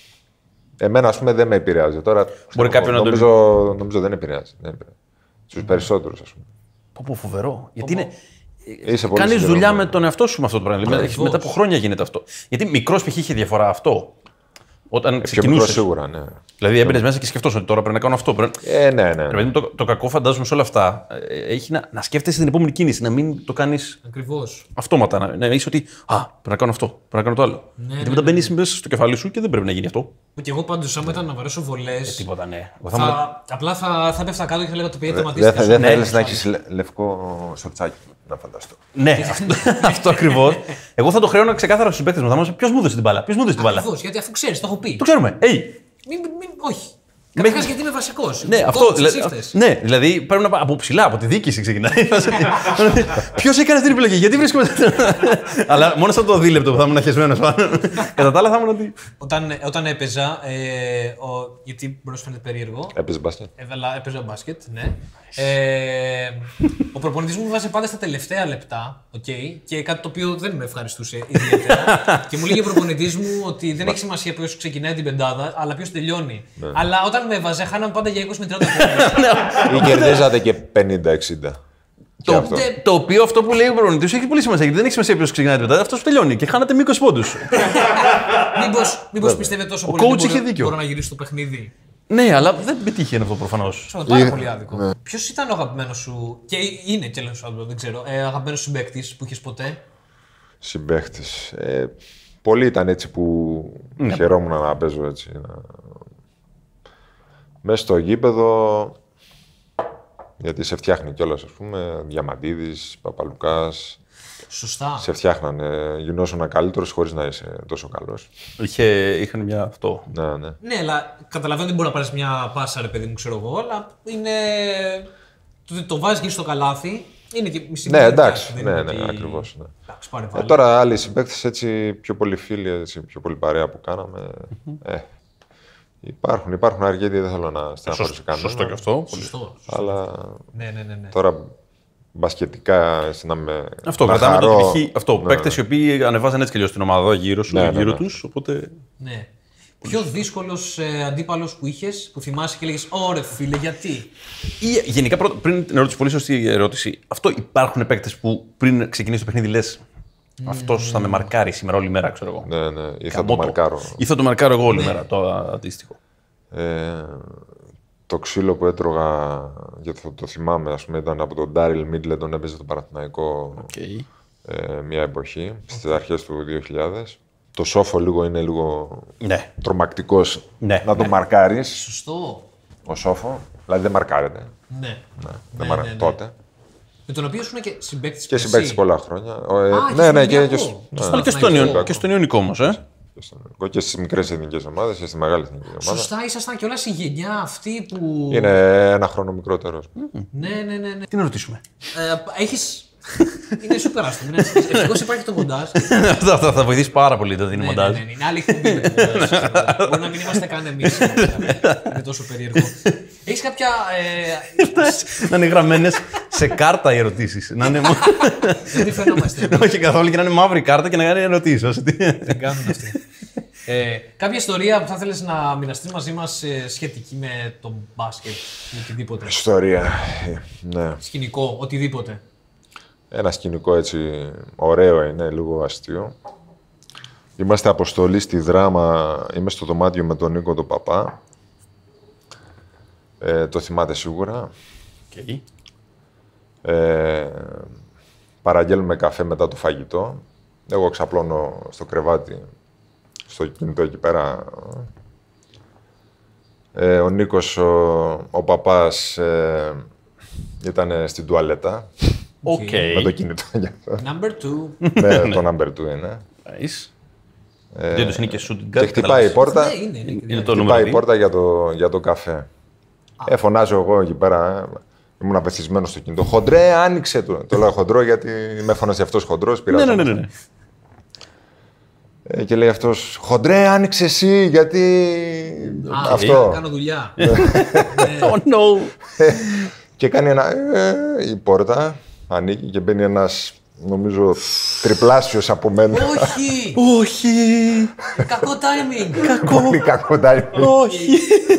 εμένα, ας πούμε, δεν με επηρεάζει. Τώρα, μπορεί κάποιον να νομίζω, το... νομίζω δεν επηρεάζει. Στους περισσότερους, ας πούμε. Πω, πω, φοβερό. Γιατί είναι... Κάνει Κάνεις δουλειά με τον εαυτό σου με αυτό το πράγμα. Δηλαδή, μετά από χρόνια γίνεται αυτό. Γιατί μικρός π.χ. είχε διαφορά αυτό. Όταν ξεκινούσες. Σίγουρα, ναι. Δηλαδή έμπαινες μέσα και σκεφτόσαι ότι τώρα πρέπει να κάνω αυτό. Πρέπει... Ε, ναι, ναι. ναι. Το, το κακό φαντάζομαι σε όλα αυτά έχει να, να σκέφτεσαι την επόμενη κίνηση, να μην το κάνεις αυτόματα. Να, να είσαι ότι α, πρέπει να κάνω αυτό, πρέπει να κάνω το άλλο. Ναι, Γιατί ναι, μετά ναι, μπαίνεις ναι. μέσα στο κεφάλι σου και δεν πρέπει να γίνει αυτό. Και εγώ πάντως, άμα ήταν να βαρέσω βολές. Ε, τίποτα, ναι. Θα... Θα... Απλά θα, θα πέφτα κάτω και θα λέγα το παιδί τερματίστηκα. Δεν θα θέλεις να έχεις λευκό σορτσάκι, να φανταστώ. Ναι, αυτό ακριβώς. Εγώ θα το χρέωνα ξεκάθαρα στους παίκτες μου. Θα μου πει ποιος μου έδωσε την μπάλα. Ποιος μου έδωσε την μπάλα. Γιατί αφού ξέρεις, το έχω πει. Το ξέρουμε. Hey. Μην, μην, όχι. Καταρχάς γιατί είμαι βασικός. Ναι, αυτό, δηλαδή, ναι, δηλαδή πρέπει να πάω από ψηλά, από τη διοίκηση ξεκινάει. Ποιος έκανε την επιλογή, γιατί βρίσκομαι. Αλλά μόνο σαν το δίλεπτο που θα ήμουν χεσμένος πάνω. Κατά τα άλλα θα ήμουν ότι. Όταν, όταν έπαιζα, ε, ο, γιατί μπορεί να σου φαίνεται περίεργο. Έπαιζε μπάσκετ. Έβαλα, έπαιζα μπάσκετ, ναι. Ε, ο προπονητής μου βάζει πάντα στα τελευταία λεπτά, okay, και κάτι το οποίο δεν με ευχαριστούσε ιδιαίτερα. Και μου λέγει ο προπονητής μου ότι δεν έχει σημασία ποιος ξεκινάει την πεντάδα, αλλά ποιος τελειώνει. Ναι. Αλλά όταν με έβαζε, χάναμε πάντα για είκοσι με τριάντα πόντους. Ή κερδίζατε και πενήντα εξήντα. Και Το, αυτό. το οποίο αυτό που λέει ο προπονητής έχει πολύ σημασία. Γιατί δεν έχει σημασία ποιος ξεκινάει μετά. Αυτός τελειώνει και χάνατε με είκοσι πόντους. Μήπως, μήπως πιστεύετε τόσο Ο πολύ coach ότι είχε μπορώ, δίκιο. μπορώ να γυρίσω το παιχνίδι. Ναι, αλλά δεν πετύχει αυτό προφανώς. Ξέρω, πάρα Είναι- πολύ άδικο. ναι. Ποιος ήταν ο αγαπημένος σου, και είναι και τέλος πάντων, δεν ξέρω, ε, αγαπημένος συμπαίκτης που είχες ποτέ? Συμπαίχτης. Ε, πολλοί ήταν έτσι που Ναι. χαιρόμουν να παίζω έτσι. Να... Μέσα στο γήπεδο, γιατί σε φτιάχνει κιόλας, ας πούμε, Διαμαντίδης, Παπαλουκάς, Σωστά. σε φτιάχνανε, γινόσουν καλύτερος χωρίς να είσαι τόσο καλός. Είχε, είχαν μια αυτό. Ναι, ναι. Ναι, αλλά καταλαβαίνω ότι μπορεί να πάρει μια πάσα, ρε παιδί μου, ξέρω εγώ, αλλά είναι. Το ότι το βάζει και στο καλάθι είναι και μισή Ναι, μέρα, εντάξει, δεν ναι, είναι ναι, ότι- ακριβώς. Ναι. Εντάξει, πάρε Ε, βάλε. τώρα άλλοι συμπαίκτες έτσι, πιο πολύ φίλοι, έτσι, πιο πολύ παρέα που κάναμε. Ε, υπάρχουν, υπάρχουν αρκετοί, δεν θέλω να στεναχωρήσω κανέναν. Σωστό και αυτό. Σωστό. Αλλά Ναι, ναι, ναι. ναι. τώρα μπασκετικά έτσι, να με. Αυτό, να κρατάμε το χαρώ. π.χ. Αυτό. Ναι. Παίκτες οι οποίοι ανεβάζαν έτσι και λίγο στην ομάδα γύρω σου, Ναι, ναι, γύρω ναι. τους. Οπότε. ναι. Πιο δύσκολο ε, αντίπαλο που είχε, που θυμάσαι και έλεγε: Ωρε φίλε, γιατί. Ή γενικά, πρώτα, πριν την ερώτηση, πολύ σωστή ερώτηση. Αυτό υπάρχουν παίκτες που πριν ξεκινήσει το παιχνίδι λες αυτός θα με μαρκάρει σήμερα όλη μέρα, ξέρω εγώ. Ναι, ναι, ή θα Καμώ το μαρκάρω. Ή θα το μαρκάρω εγώ όλη μέρα, το αντίστοιχο. Ε, το ξύλο που έτρωγα, γιατί θα το θυμάμαι, ας πούμε, ήταν από τον Ντάριλ Μίτλε, τον έπαιζε το Παναθηναϊκό Okay. ε, μια εποχή, στις αρχές του δύο χιλιάδες. Το Σόφο λίγο είναι λίγο Ναι. τρομακτικός Ναι, να τον ναι. μαρκάρεις, Σωστό. ο Σόφο, δηλαδή δεν μαρκάρεται. Ναι. Ναι, Ναι, δεν μαρα... ναι, ναι. τότε. Με τον οποίο ήσουν και συμπαίκτη. Και συμπαίκτης πολλά χρόνια. Ο, ε, Α, ναι, και ναι, στον και, Ολυμπιακό. και, στο- Και ναι, Αλλά και στον Παναθηναϊκό. Ιωνικό, και στον Ιωνικό όμως, ε. και στον Ολυμπιακό. Και στις μικρές εθνικές ομάδες και στη μεγάλη εθνική ομάδα. Σωστά, ήσασταν κιόλα η γενιά αυτή που. Είναι ένα χρόνο μικρότερος. Ναι, ναι, ναι. ναι. Τι να ρωτήσουμε. Ε, έχεις... είναι σούπερ άστο. Ευτυχώς υπάρχει το μοντάζ. Αυτό αυτό θα βοηθήσει πάρα πολύ το δίνει Ναι, ναι, μοντάζ. ναι, ναι, είναι άλλη εκπομπή με το μοντάζ. Μπορεί να μην είμαστε καν εμείς. Είναι τόσο περίεργο. Έχεις κάποια. ε, Να είναι γραμμένες σε κάρτα οι ερωτήσεις. Να είναι. Δεν τη φαινόμαστε. Όχι καθόλου και να είναι μαύρη κάρτα και να κάνει ερωτήσεις. Δεν κάνουν αυτοί. Ε, κάποια ιστορία που θα ήθελες να μοιραστείς μαζί μας ε, σχετική με το μπάσκετ ή οτιδήποτε. Ιστορία. Ε, ναι. Σκηνικό, οτιδήποτε. Ένα σκηνικό έτσι ωραίο είναι, λίγο αστείο. Είμαστε αποστολή στη Δράμα, είμαι στο δωμάτιο με τον Νίκο τον Παπά. Ε, το θυμάται σίγουρα. Okay. Ε, παραγγέλνουμε καφέ μετά το φαγητό. Εγώ ξαπλώνω στο κρεβάτι, στο κινητό εκεί πέρα. Ε, ο Νίκος, ο, ο Παπάς, ε, ήταν στην τουαλέτα. Okay. Με το κινητό γι' αυτό. Number two. Ναι, το number two είναι. Nice. Δεν τους είναι και shooting guard. Και χτυπάει η πόρτα, Ναι, είναι. είναι. Είναι το νούμερο χτυπάει η δύο. πόρτα για το, για το καφέ. Ε, φωνάζω εγώ εκεί πέρα. Ε, ήμουν απεθυσμένος στο κινητό. Χοντρέ, άνοιξε το. Το λέω χοντρό γιατί με φωνάζει αυτός χοντρός. Ναι, ναι, ναι, ναι. Ε, και λέει αυτός, χοντρέ, άνοιξε εσύ, γιατί. Α, αυτό. κάνω δουλειά. Oh no. Και κάνει ένα. Ε, η πόρτα ανοίγει και μπαίνει ένας, νομίζω, τριπλάσιος από μένα. Όχι! Όχι. Κακό timing! Πολύ κακό timing. Όχι.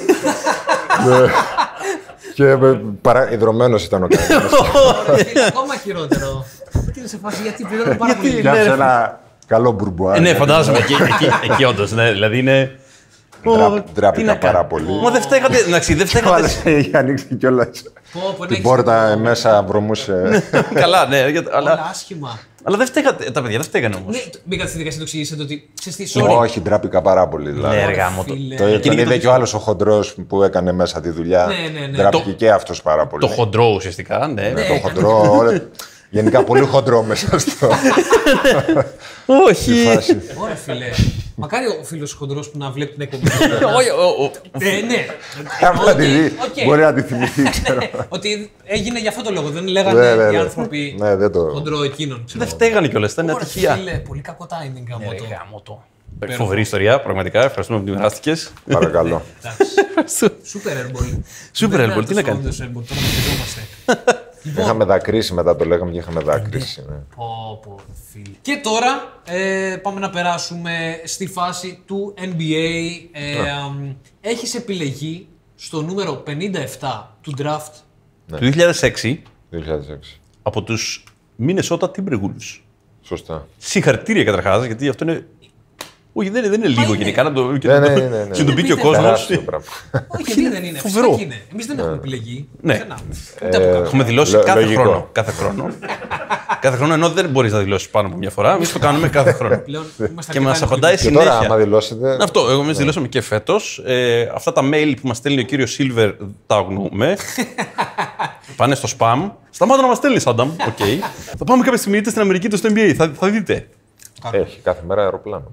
Και ε, παρα... ιδρωμένος ήταν ο κανένας. Είναι ακόμα χειρότερο. Τι είναι σε φάση, γιατί πληρώνω πάρα πολύ. Φτιάξε ένα καλό μπουρμπουά. Ε, ναι, φαντάζομαι. Εκεί, εκεί, εκεί όντως, ναι. Δηλαδή είναι. Ντρά- Ω, ντράπηκα τι να πάρα κάνω. πολύ. Μα δεν φταίγατε. Εντάξει, δεν φταίγατε. Βάλε, είχε ανοίξει κιόλας. Πω, πω, να Την έχεις πόρτα το- μέσα βρωμούσε. Καλά, ναι. γιατί- Όλα Αλλά, άσχημα. αλλά δεν φταίγατε. Τα παιδιά δεν φταίγανε όμως. Ναι, μπήκατε στη δικασία να το εξηγήσετε ότι. Ξέρεις τι, sorry. Όχι, ντράπηκα πάρα πολύ. Δηλαδή. Ναι, ρε γάμο το. Φίλε. Το, Εκείνη τον και είδε το- και ο άλλος ο χοντρός που έκανε μέσα τη δουλειά. Ναι, ναι, ναι. Ντράπηκε και αυτός πάρα πολύ. Το χοντρό ουσιαστικά, ναι. Ναι, Ναι. το χοντρό. όλε- Γενικά πολύ χοντρό μέσα στο Όχι. στη φάση. Ωραία, φίλε. Μακάρι ο φίλος χοντρός που να βλέπει την εκπομπή. Όχι, ο- ο- Ναι, ναι. Άμα τη δει, Οκ. μπορεί να τη θυμηθεί. ξέρω. Ότι έγινε για αυτό το λόγο. Δεν Ναι, λέγανε ναι, οι ναι. άνθρωποι Ναι, δεν το. χοντρό εκείνον. ξέρω. Δεν φταίγανε κιόλας, ήταν Ωραία, ατυχία. φίλε, πολύ κακό timing γάμο Ναι, το. ρε γάμο το. Φοβερή ιστορία, πραγματικά. Ευχαριστούμε που τη μοιράστηκες. Παρακαλώ. Εντάξει. Super Airball. Super Δεν Airball, είναι τι να τόσο κάνει. όντως Airball, τώρα χαιρόμαστε. Λοιπόν, Είχαμε δακρύσει μετά, το λέγαμε και είχαμε δακρύσει. ναι. πω, πω, φίλε. Και τώρα ε, πάμε να περάσουμε στη φάση του N B A. Ε, αμ, έχεις επιλεγεί στο νούμερο πενήντα επτά του draft. Το δύο χιλιάδες έξι δύο χιλιάδες έξι. από τους Minnesota Timberwolves. Σωστά. Συγχαρητήρια καταρχάς, γιατί αυτό είναι. Όχι, δεν είναι, δεν είναι λίγο είναι. γενικά να το, Ναι, ναι, ναι, ναι. και να το πει και ο κόσμος. Τεράστιο πράγμα. Όχι, γιατί δεν είναι. Φοβερό. Φυσικά και είναι. Εμείς δεν έχουμε επιλεγεί. Ναι. Δεν έχουμε. Ούτε από κάτω. Έχουμε δηλώσει λο- κάθε λογικό. χρόνο. Κάθε χρόνο. κάθε χρόνο, ενώ δεν μπορείς να δηλώσεις πάνω από μια φορά, εμείς το κάνουμε κάθε χρόνο. Πλέον είμαστε Και αρκετά μας απαντάει Και τώρα, συνέχεια. άμα δηλώσετε. Αυτό, εγώ εμείς δηλώσαμε και φέτος. Ε, αυτά τα mail που μας στέλνει ο κύριος Silver τα αγνοούμε. Πάνε στο spam. Σταμάτα να μας στέλνεις, Άνταμ. Οκ. Θα πάμε κάποια στιγμή είτε στην Αμερική είτε στο N B A. Θα, θα δείτε. Έχει κάθε μέρα αεροπλάνο.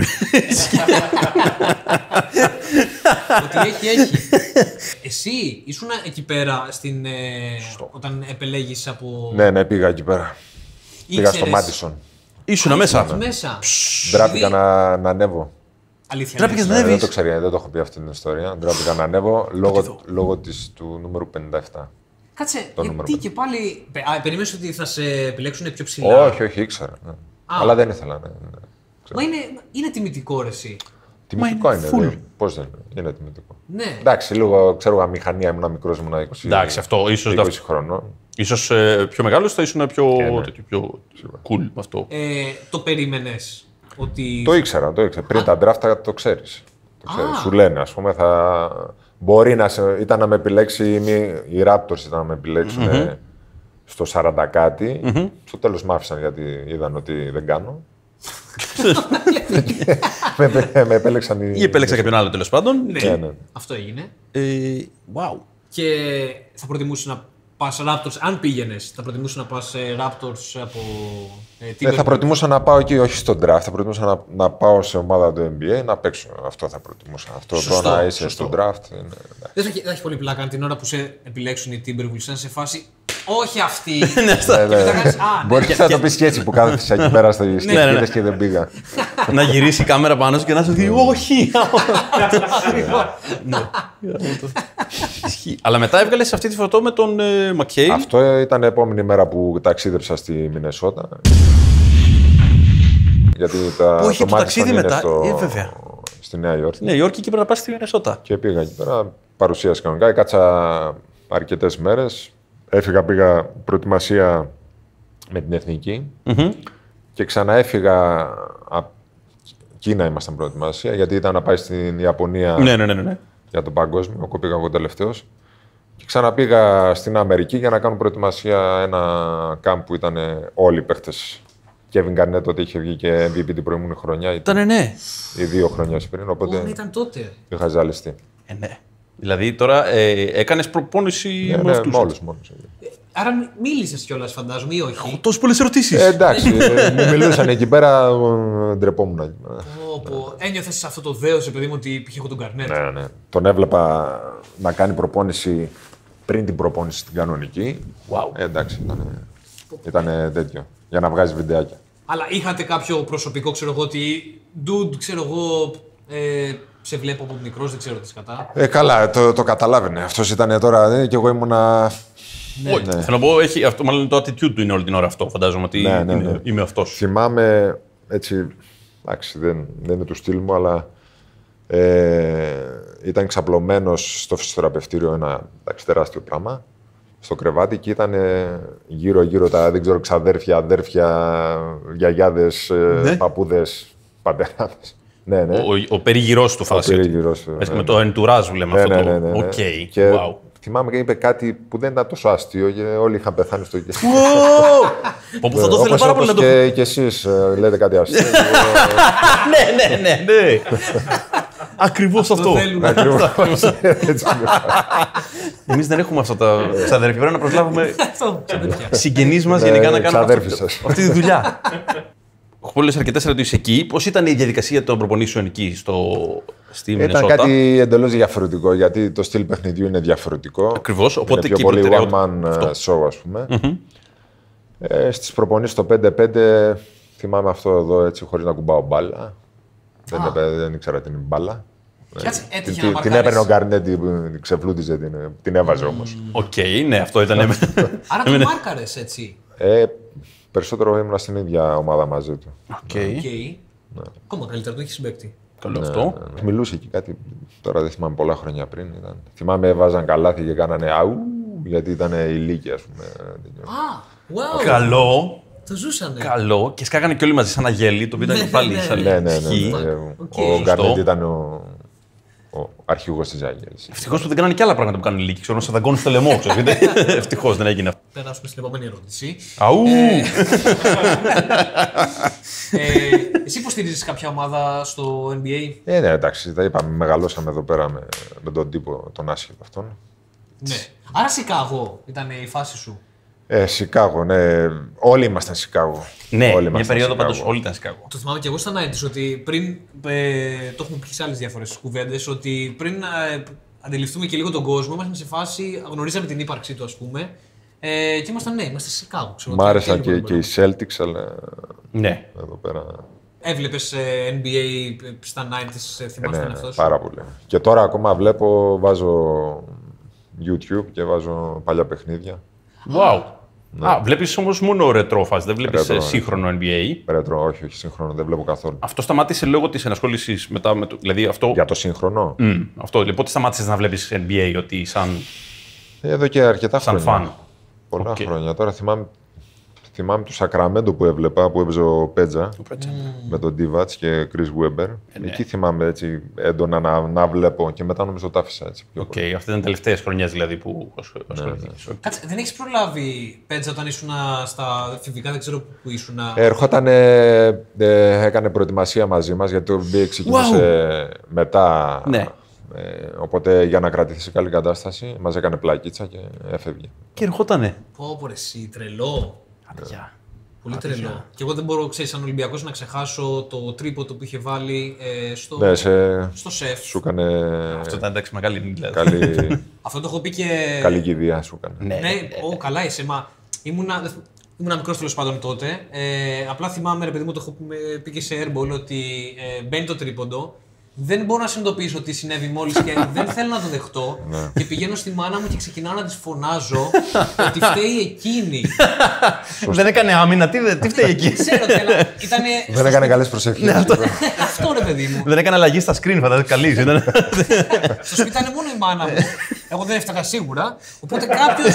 Ότι έχει, έχει. Εσύ ήσουν εκεί πέρα στην, ε, όταν επελέγεις από. Ναι, ναι, πήγα εκεί πέρα. Πήγα στο Ήξερες- Μάντισον. Ήσουνα μέσα. Μέσα. Ντράπηκα Δηλαδή, να, να ανέβω. Αλήθεια. Ντράπηκες λες. να Ναι, δεν ανέβεις. το ξέρει, δεν το έχω πει αυτή την ιστορία. Ντράπηκα να ανέβω λόγω, λόγω της, του νούμερου πενήντα επτά. Κάτσε, Το γιατί νούμερο και πάλι. Πε- Α, περίμενες ότι θα σε επιλέξουν πιο ψηλά. Όχι, όχι, ήξερα. Ναι. Αλλά δεν ήθελα. Ναι, ναι. Μα είναι, είναι τιμητικό ρε εσύ. Τιμητικό είναι είναι. full. δεν- Πώς δεν είναι, είναι τιμητικό. Ναι. Εντάξει, λίγο ξέρω εγώ μηχανία, ήμουν μικρό, ήμουν είκοσι, Εντάξει, αυτό ίσως είκοσι αυτό- χρονών. Ίσως ε, πιο μεγάλος θα ήσουν πιο, ναι. τέτοιο, πιο cool με αυτό. Ε, το περίμενες ότι. Το ήξερα, το ήξερα. Πριν τα draft το ξέρεις. Το ξέρεις. Α. Σου λένε, ας πούμε, θα... μπορεί να σε... ήταν να με επιλέξει, ή μη- οι Raptors ήταν να με επιλέξουν ε, στο σαράντα κάτι. Στο τέλος μ' άφησαν γιατί είδαν ότι δεν κάνω. με, με, με επέλεξαν οι... Ή επέλεξα κάποιον άλλο τέλος πάντων. Ναι, Ναι, ναι. αυτό έγινε. Ε, wow. Και θα προτιμούσε να πας Raptors, αν πήγαινες, θα προτιμούσε να πας ε, Raptors από. Ε, Ε, Timberwolves. θα προτιμούσα να πάω εκεί, όχι στο draft. Θα προτιμούσα να, να πάω σε ομάδα του N B A να παίξω. Αυτό θα προτιμούσα. Αυτό Σωστό, το να είσαι σωστό. στο draft. Είναι... Δεν θα, έχει- θα έχει πολύ πλάκα αν την ώρα που σε επιλέξουν οι Timberwolves να σε φάση. Όχι αυτή. Ναι, ναι. Και μετά κάνεις, α, ναι. Μπορεί να το πει και έτσι που κάθεσαι εκεί πέρα στο ναι, ναι. σκέφτεσαι και δεν πήγα. Να γυρίσει η κάμερα πάνω σου και να σου πει όχι. Ναι. Ισχύει. Αλλά μετά έβγαλε αυτή τη φωτό με τον ε, Μακέι. Αυτό ήταν η επόμενη μέρα που ταξίδεψα στη Μινεσότα. Γιατί τα, Που είχε το Madison ταξίδι είναι μετά. στο- Ε, βέβαια. στη Νέα Υόρκη. Νέα Υόρκη και πρέπει να πα στη Μινεσότα. Και πήγα εκεί πέρα, παρουσίαση κανονικά. Κάτσα αρκετές μέρες. Έφυγα, πήγα προετοιμασία με την Εθνική. Και ξαναέφυγα. Από Κίνα ήμασταν προετοιμασία, γιατί ήταν να πάει στην Ιαπωνία Ναι, ναι, ναι, ναι. για τον παγκόσμιο. Εγώ πήγα εγώ τελευταίος. Και ξαναπήγα στην Αμερική για να κάνω προετοιμασία ένα camp που ήταν όλοι οι παίχτες. Kevin Garnett τότε είχε βγει και εμ βι πι την προηγούμενη χρονιά. Ήτανε ναι. Ή δύο χρονιές πριν, οπότε Ω, ναι, ήταν τότε. είχα ζαλιστεί. Ε, ναι. Δηλαδή τώρα ε, έκανε προπόνηση Ναι, με ναι, αυτούς. με όλους μόνος. Άρα μι- μίλησες κιόλας, φαντάζομαι, ή όχι. Τόσε πολλέ ερωτήσει. Ε, εντάξει, ε, μου μιλούσαν εκεί πέρα, ε, ντρεπόμουν. εκεί πέρα. Όπου ένιωθες αυτό το δέος, επειδή μου ότι π.χ. έχω τον Καρνέτ. Ναι, ναι. Τον έβλεπα να κάνει προπόνηση πριν την προπόνηση στην κανονική. Wow. Ε, εντάξει, ήταν, ήταν τέτοιο. Για να βγάζει βιντεάκια. Αλλά είχατε κάποιο προσωπικό, ξέρω εγώ, ότι. Dude, ξέρω εγώ. Ε, σε βλέπω από μικρός, δεν ξέρω τι σκατά. Ε, καλά, το, το καταλάβαινε. Αυτός ήταν τώρα, ε, και εγώ ήμουνα. Όχι, θέλω να πω, έχει, αυτό, μάλλον το attitude του είναι όλη την ώρα αυτό. Φαντάζομαι ότι Ναι, ναι, είναι- ναι. είμαι αυτό. Θυμάμαι, έτσι, εντάξει, δεν, δεν είναι του στυλ μου, αλλά ε, ήταν ξαπλωμένος στο φυσιοθεραπευτήριο ένα εντάξει, τεράστιο πράγμα, στο κρεβάτι και ήταν γύρω-γύρω τα, δεν ξέρω, ξαδέρφια, αδέρφια, γιαγιάδες, ε, Ναι. παππούδες, πατεράδες. Ναι, ναι. Ο, ο περίγυρό του φάση. περίγυρος, Έτσι, ναι, με το entourage που λέμε Ναι, αυτό. ναι, το- ναι, ναι, ναι. Οκ. Και Wow. θυμάμαι και είπε κάτι που δεν ήταν τόσο αστείο, γιατί όλοι είχαν πεθάνει στο γιο. Όπου θα το ήθελα Όπως- πάρα πολύ να όπως το. και, και εσείς ε, λέτε κάτι αστείο. Ναι, ναι, ναι, ναι. Ακριβώ αυτό. Το θέλουμε. Ακριβώς. Έτσι είναι. Εμεί δεν έχουμε αυτά τα ξαδέρφια. Πρέπει να προσλάβουμε Αυτό, ξαδέρφια. συγγενεί μα Ναι, γενικά να κάνουμε ξαδέρφοι αυτό- σας. αυτή τη δουλειά. Έχω πολλέ αρκετέ ερωτήσει εκεί. Πώ ήταν η διαδικασία των προπονήσεων εκεί στο... στη Ήταν Μινεσότα. κάτι εντελώς διαφορετικό, γιατί το στυλ παιχνιδιού είναι διαφορετικό. Ακριβώς, οπότε είναι και πιο η πολύ προτεραιότητα- one-man αυτό. show, ας πούμε. Ε, στις προπονήσεις το πέντε πέντε, θυμάμαι αυτό εδώ έτσι, χωρίς να κουμπάω μπάλα. Δεν, έπαι- δεν ήξερα την μπάλα. Κάτσε, Την, έτυχε την, να την μαρκάρεις. έπαιρνε ο Γκάρνετ, την ξεφλούτιζε, την, την έβαζε όμως. Οκ, ναι, αυτό ήταν. Άρα τον μάρκαρες έτσι. Ε, περισσότερο ήμουν στην ίδια ομάδα μαζί του. Οκ, Οκ. Ακόμα καλύτερα, το έχει συμπέκτη. καλό αυτό. Μιλούσε εκεί κάτι, τώρα δεν θυμάμαι πολλά χρόνια πριν. Ήταν. Θυμάμαι έβαζαν καλάθι και κάνανε αού γιατί ήταν ηλίκια, ας πούμε. Α, wow. Καλό. Το ζούσανε. Καλό. Και σκάγανε και όλοι μαζί σαν αγέλη, το οποίο ήταν πάλι σαν Ναι, ναι, ναι. ισχύ. Ο Γκάρνετ ήταν ο. Ο αρχηγός της Άγγελης. Ευτυχώς που δεν κάνανε και άλλα πράγματα που κάνουν ηλίκοι. Ξέρω, σαν δαγκώνουν στο λαιμό. Ευτυχώς δεν έγινε αυτό. Περάσουμε στην επόμενη ερώτηση. Αού! Ε, εσύ υποστηρίζεις κάποια ομάδα στο N B A? Ε, ναι, εντάξει, τα είπαμε. Μεγαλώσαμε εδώ πέρα με, με τον τύπο τον άσχετο αυτόν. Ναι. Άρα Σικάγο ήταν η φάση σου. Ε, Σικάγο, ναι. Όλοι ήμασταν Σικάγο. Ναι, όλοι μια ήμασταν περίοδο Σικάγο. πάντως όλοι ήταν Σικάγο. Το θυμάμαι και εγώ στα ενενήντα ότι πριν. Ε, το έχουμε πει σε άλλες διάφορες κουβέντες, ότι πριν ε, αντιληφθούμε και λίγο τον κόσμο, ήμασταν σε φάση. Γνωρίζαμε την ύπαρξή του, ας πούμε. Ε, και ήμασταν, ναι, είμαστε σε Σικάγο. Ξέρω, Μ' άρεσαν και, και, και οι Celtics, αλλά. Ναι. Εδώ πέρα. Έβλεπες ε, N B A στα ενενήντα, ε, θυμάσαι Ναι, τον ναι, εαυτό σου? πάρα πολύ. Και τώρα ακόμα βλέπω, βάζω YouTube και βάζω παλιά παιχνίδια. Wow. Α, βλέπεις όμως μόνο ρετρό φάση, δεν βλέπεις Ρετρό, σύγχρονο N B A. Ρέτρο, όχι, όχι σύγχρονο, δεν βλέπω καθόλου. Αυτό σταμάτησε λόγω της ενασχόλησης μετά με το. Δηλαδή αυτό. Για το σύγχρονο. Μμ, αυτό. Λοιπόν, πότε σταμάτησες να βλέπεις N B A, ότι σαν, Εδώ και αρκετά σαν χρόνια. φαν. Πολλά Οκ. χρόνια. Τώρα θυμάμαι, θυμάμαι το Σακραμέντο που έβλεπα, που έπαιζε ο Πέτζα με τον Ντίβατς και Chris Webber. ναι. Εκεί θυμάμαι έτσι έντονα να, να βλέπω και μετά νομίζω το άφησα έτσι. Πιο Οκ, okay, αυτές ήταν τελευταίες χρονιές δηλαδή που ασχοληθήκες. Okay. Κάτσε, δεν έχεις προλάβει Πέτζα όταν ήσουν στα εφηβικά, δεν ξέρω που ήσουν. Έρχονταν, ε, ε, έκανε προετοιμασία μαζί μας γιατί το N B A ξεκίνησε μετά. Ναι. Ε, οπότε για να κρατηθεί σε καλή κατάσταση μας έκανε πλακίτσα και έφευγε. Και ερχότανε. Πω, πω, ρε, εσύ, τρελό. Αδιά. Πολύ τρελό. Και εγώ δεν μπορώ, ξέρεις, σαν Ολυμπιακός να ξεχάσω το τρίποντο που είχε βάλει ε, στο, Ναι, σε, στο σεφ. σου έκανε Αυτό ήταν εντάξει μεγάλη νύχτα. καλή, Αυτό το έχω πει και. καλή κηδεία σου έκανε. Ναι. Ναι, ο, καλά είσαι, μα ήμουνα, δεν θυ- ήμουνα μικρός τέλος πάντων τότε. Ε, απλά θυμάμαι, ρε παιδί μου, το έχω πει- πει και σε airball ότι ε, μπαίνει το τρίποντο. Δεν μπορώ να συνειδητοποιήσω τι συνέβη μόλις και δεν θέλω να το δεχτώ. Και πηγαίνω στη μάνα μου και ξεκινάω να της φωνάζω ότι φταίει εκείνη. Δεν έκανε άμυνα, τι, τι φταίει εκεί. Ξέρω τι, αλλά ήτανε. Δεν έκανε καλές προσευχές. Αυτό ρε παιδί μου. Δεν έκανε αλλαγή στα screen, φαντάζεσαι καλή. Ήταν. Στο σπίτι ήταν μόνο η μάνα μου. Εγώ δεν έφτανα σίγουρα. Οπότε κάποιο.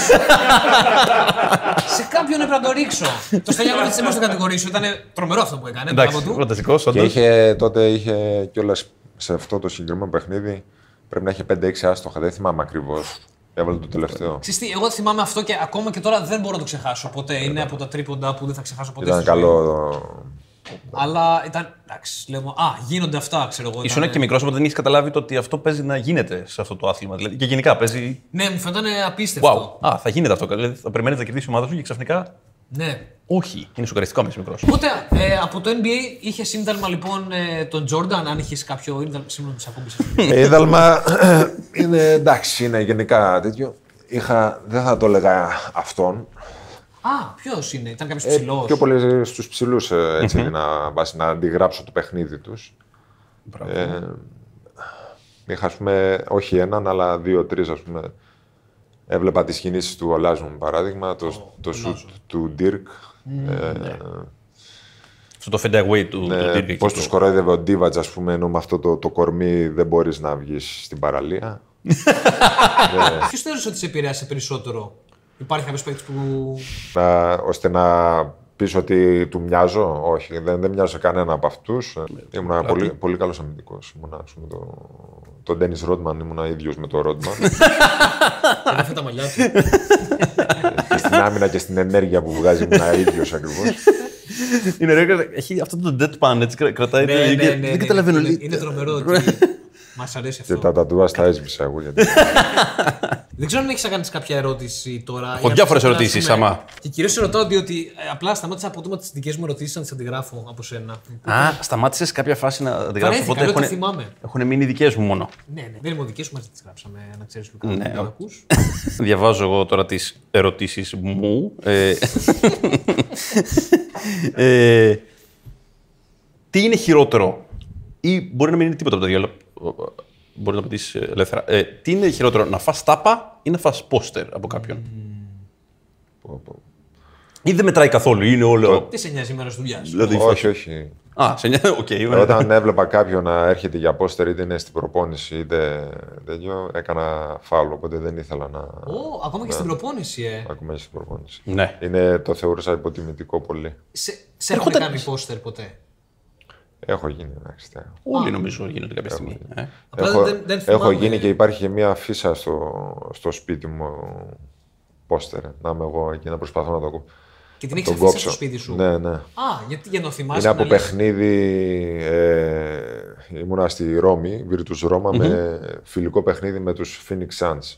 Σε κάποιον έπρεπε να το ρίξω. Το Στέλιαγο δεν μπορούσα να το κατηγορήσω. Ήταν τρομερό αυτό που έκανε. Μπράβο Εντάξει, του. φανταστικό, Και όντως. είχε, τότε είχε κιόλας σε αυτό το συγκεκριμένο παιχνίδι πρέπει να είχε πέντε έξι άστοχα. Δεν θυμάμαι ακριβώς. Έβαλε το τελευταίο. Ξέρεις τι, εγώ θυμάμαι αυτό και ακόμα και τώρα δεν μπορώ να το ξεχάσω. Οπότε είναι από τα τρίποντα που δεν θα ξεχάσω ποτέ. Ήταν στη ζωή μου. καλό. Αλλά ήταν. Εντάξει, λέμε. Α, γίνονται αυτά, ξέρω εγώ. Ήσουν ήταν- και μικρό, οπότε δεν έχει καταλάβει το ότι αυτό παίζει να γίνεται σε αυτό το άθλημα. Δηλαδή, και γενικά παίζει. Ναι, μου φαίνονταν απίστευτο. Wow. Α, θα γίνεται αυτό. Δηλαδή, θα περιμένει να κερδίσει η ομάδα σου και ξαφνικά. Ναι. Όχι. Είναι σοκαριστικό άμα είσαι μικρό. Οπότε ε, από το N B A είχε σύνταλμα λοιπόν ε, τον Jordan, αν είχε κάποιο. Σύνταλμα, συγγνώμη, σε ακούμπησα. Είδαλμα είναι εντάξει, είναι γενικά τέτοιο. Είχα, δεν θα το έλεγα αυτόν. Α, ποιο είναι, ήταν κάποιο Ε, ψηλό. πιο πολύ στους ψηλούς ε, έτσι, να, βάσει, να αντιγράψω το παιχνίδι τους. Ε, είχα, ας πούμε, όχι έναν, αλλά δύο-τρεις, ας πούμε. Έβλεπα τις κινήσεις του Ολάζου, παράδειγμα, το, το shoot του Dirk. ε, Στο το fade away του, ναι, του Dirk. πώς τους κορόιδευε ο Ντίβατς, ας πούμε, ενώ με αυτό το, το κορμί δεν μπορείς να βγεις στην παραλία. Ποιο θεωρούσε ότι σε επηρέασε περισσότερο, υπάρχει κάποιο παίκτη που. να, ώστε να πεις ότι του μοιάζω. Όχι, δεν, δεν μοιάζω σε κανένα από αυτούς. Ήμουν πολύ, πολύ καλός αμυντικός. Ήμουνα, ας πούμε, το, τον Ντένις Ρόντμαν, ήμουνα ίδιος με τον Ρόντμαν. Δεν αυτά τα μαλλιά του. Και στην άμυνα και στην ενέργεια που βγάζει ήμουνα ίδιος ακριβώς. Είναι ωραίο, έχει αυτό το deadpan, έτσι κρα- κρατάει. Ναι, το- ναι, και ναι, Δεν ναι, καταλαβαίνω. είναι- λίγο. Είναι τρομερό ότι. Μα αρέσει Και αυτό. τα τατουάζ τα έσβησα εγώ. Γιατί... Δεν ξέρω αν έχει να κάνει κάποια ερώτηση τώρα. Έχω για να διάφορες ξεκινάσουμε. ερωτήσεις, άμα. Και κυρίω σε ρωτάω διότι ε, απλά σταμάτησα από τι δικέ μου ερωτήσει να τι αντιγράφω από σένα. Α, σταμάτησε σε κάποια φάση να αντιγράψει. Βαρέθηκα, Οπότε λέω, το έχουν, θυμάμαι. έχουν μείνει δικέ μου μόνο. Ναι, ναι. Δεν είναι δικέ σου, μαζί τι γράψαμε, να ξέρει Λουκά. Ναι, δεν οκ. ακούς. Διαβάζω εγώ τώρα τις ερωτήσεις μου. Ε, ε, τι είναι χειρότερο, ή μπορεί να μην είναι τίποτα από τα δύο, αλλά μπορεί να απαντήσεις ελεύθερα. Ε, τι είναι χειρότερο, να φας τάπα ή να φας πόστερ από κάποιον. Πω, πω. Ή δεν μετράει καθόλου, είναι όλο. Τι σε νοιάζει η μέρα δουλειά σου. Δηλαδή, Όχι, όχι. Α, σε νοιάζει. Οκ. Okay, όταν έβλεπα κάποιον να έρχεται για πόστερ, είτε είναι στην προπόνηση είτε τέτοιο, έκανα φάουλ. Οπότε δεν ήθελα να. Ω, ακόμα και στην προπόνηση, ε. Ακόμα και στην προπόνηση. Ναι. Είναι, το θεωρούσα υποτιμητικό πολύ. Σε, σε έχουν κάνει πόστερ ποτέ? Έχω γίνει, εντάξει. Όλοι νομίζω γίνονται κάποια στιγμή. Ε. Έχω, δεν, δεν έχω γίνει και υπάρχει και μία φύσα στο, στο σπίτι μου πόστερ. Να είμαι εγώ εκεί να προσπαθώ να το ακούω. Και την έχεις αφήσει στο σπίτι σου? Ναι, ναι. Α, γιατί για να το θυμάσαι? Είναι από παιχνίδι. Ε, ήμουνα στη Ρώμη, Virtus Roma, mm-hmm. με φιλικό παιχνίδι με τους Phoenix Suns.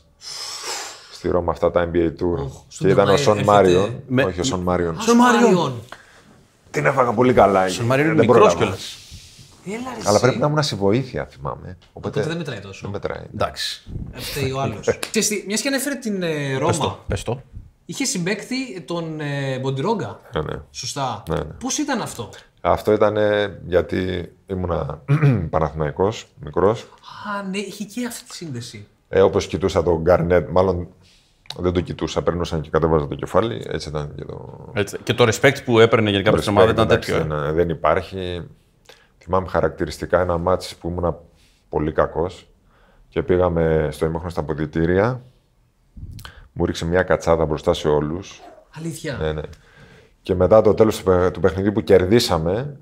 Στη Ρώμη αυτά τα N B A Tour. Oh, και ήταν ο Σον Μάριον. Με... Όχι ο Σον Μάριον. Σον Μάριον. Την έφαγα πολύ καλά. Σον Μάριον είναι μικρός κιόλας. Αλλά πρέπει να ήμουν σε βοήθεια, θυμάμαι. Οπότε, Οπότε δεν μετράει τόσο. Δεν μετράει. Εντάξει. Φταίει ο άλλος. Μιας και ανέφερε την ε, Ρώμα. Πες το. Είχε συμπαίκτη τον ε, Μποντιρόγκα. Ναι, ναι. Σωστά. Ναι, ναι. Πώς ήταν αυτό? Αυτό ήταν γιατί ήμουνα Παναθηναϊκός, μικρός. Α, ναι, είχε και αυτή τη σύνδεση. Ε, όπως κοιτούσα τον Γκαρνέτ, μάλλον δεν το κοιτούσα, παίρνουσαν και κατέβαζα το κεφάλι, έτσι ήταν και το... Έτσι. Και το respect που έπαιρνε γενικά από την ομάδα ήταν τέτοιο. Δεν, δεν υπάρχει. Θυμάμαι χαρακτηριστικά ένα μάτς που ήμουν πολύ κακός και πήγαμε στο ημίχρονο στα αποδυτήρια. Μου ρίξε μια κατσάδα μπροστά σε όλους. Αλήθεια. Ναι, ναι. Και μετά το τέλος του παιχνιδιού που κερδίσαμε,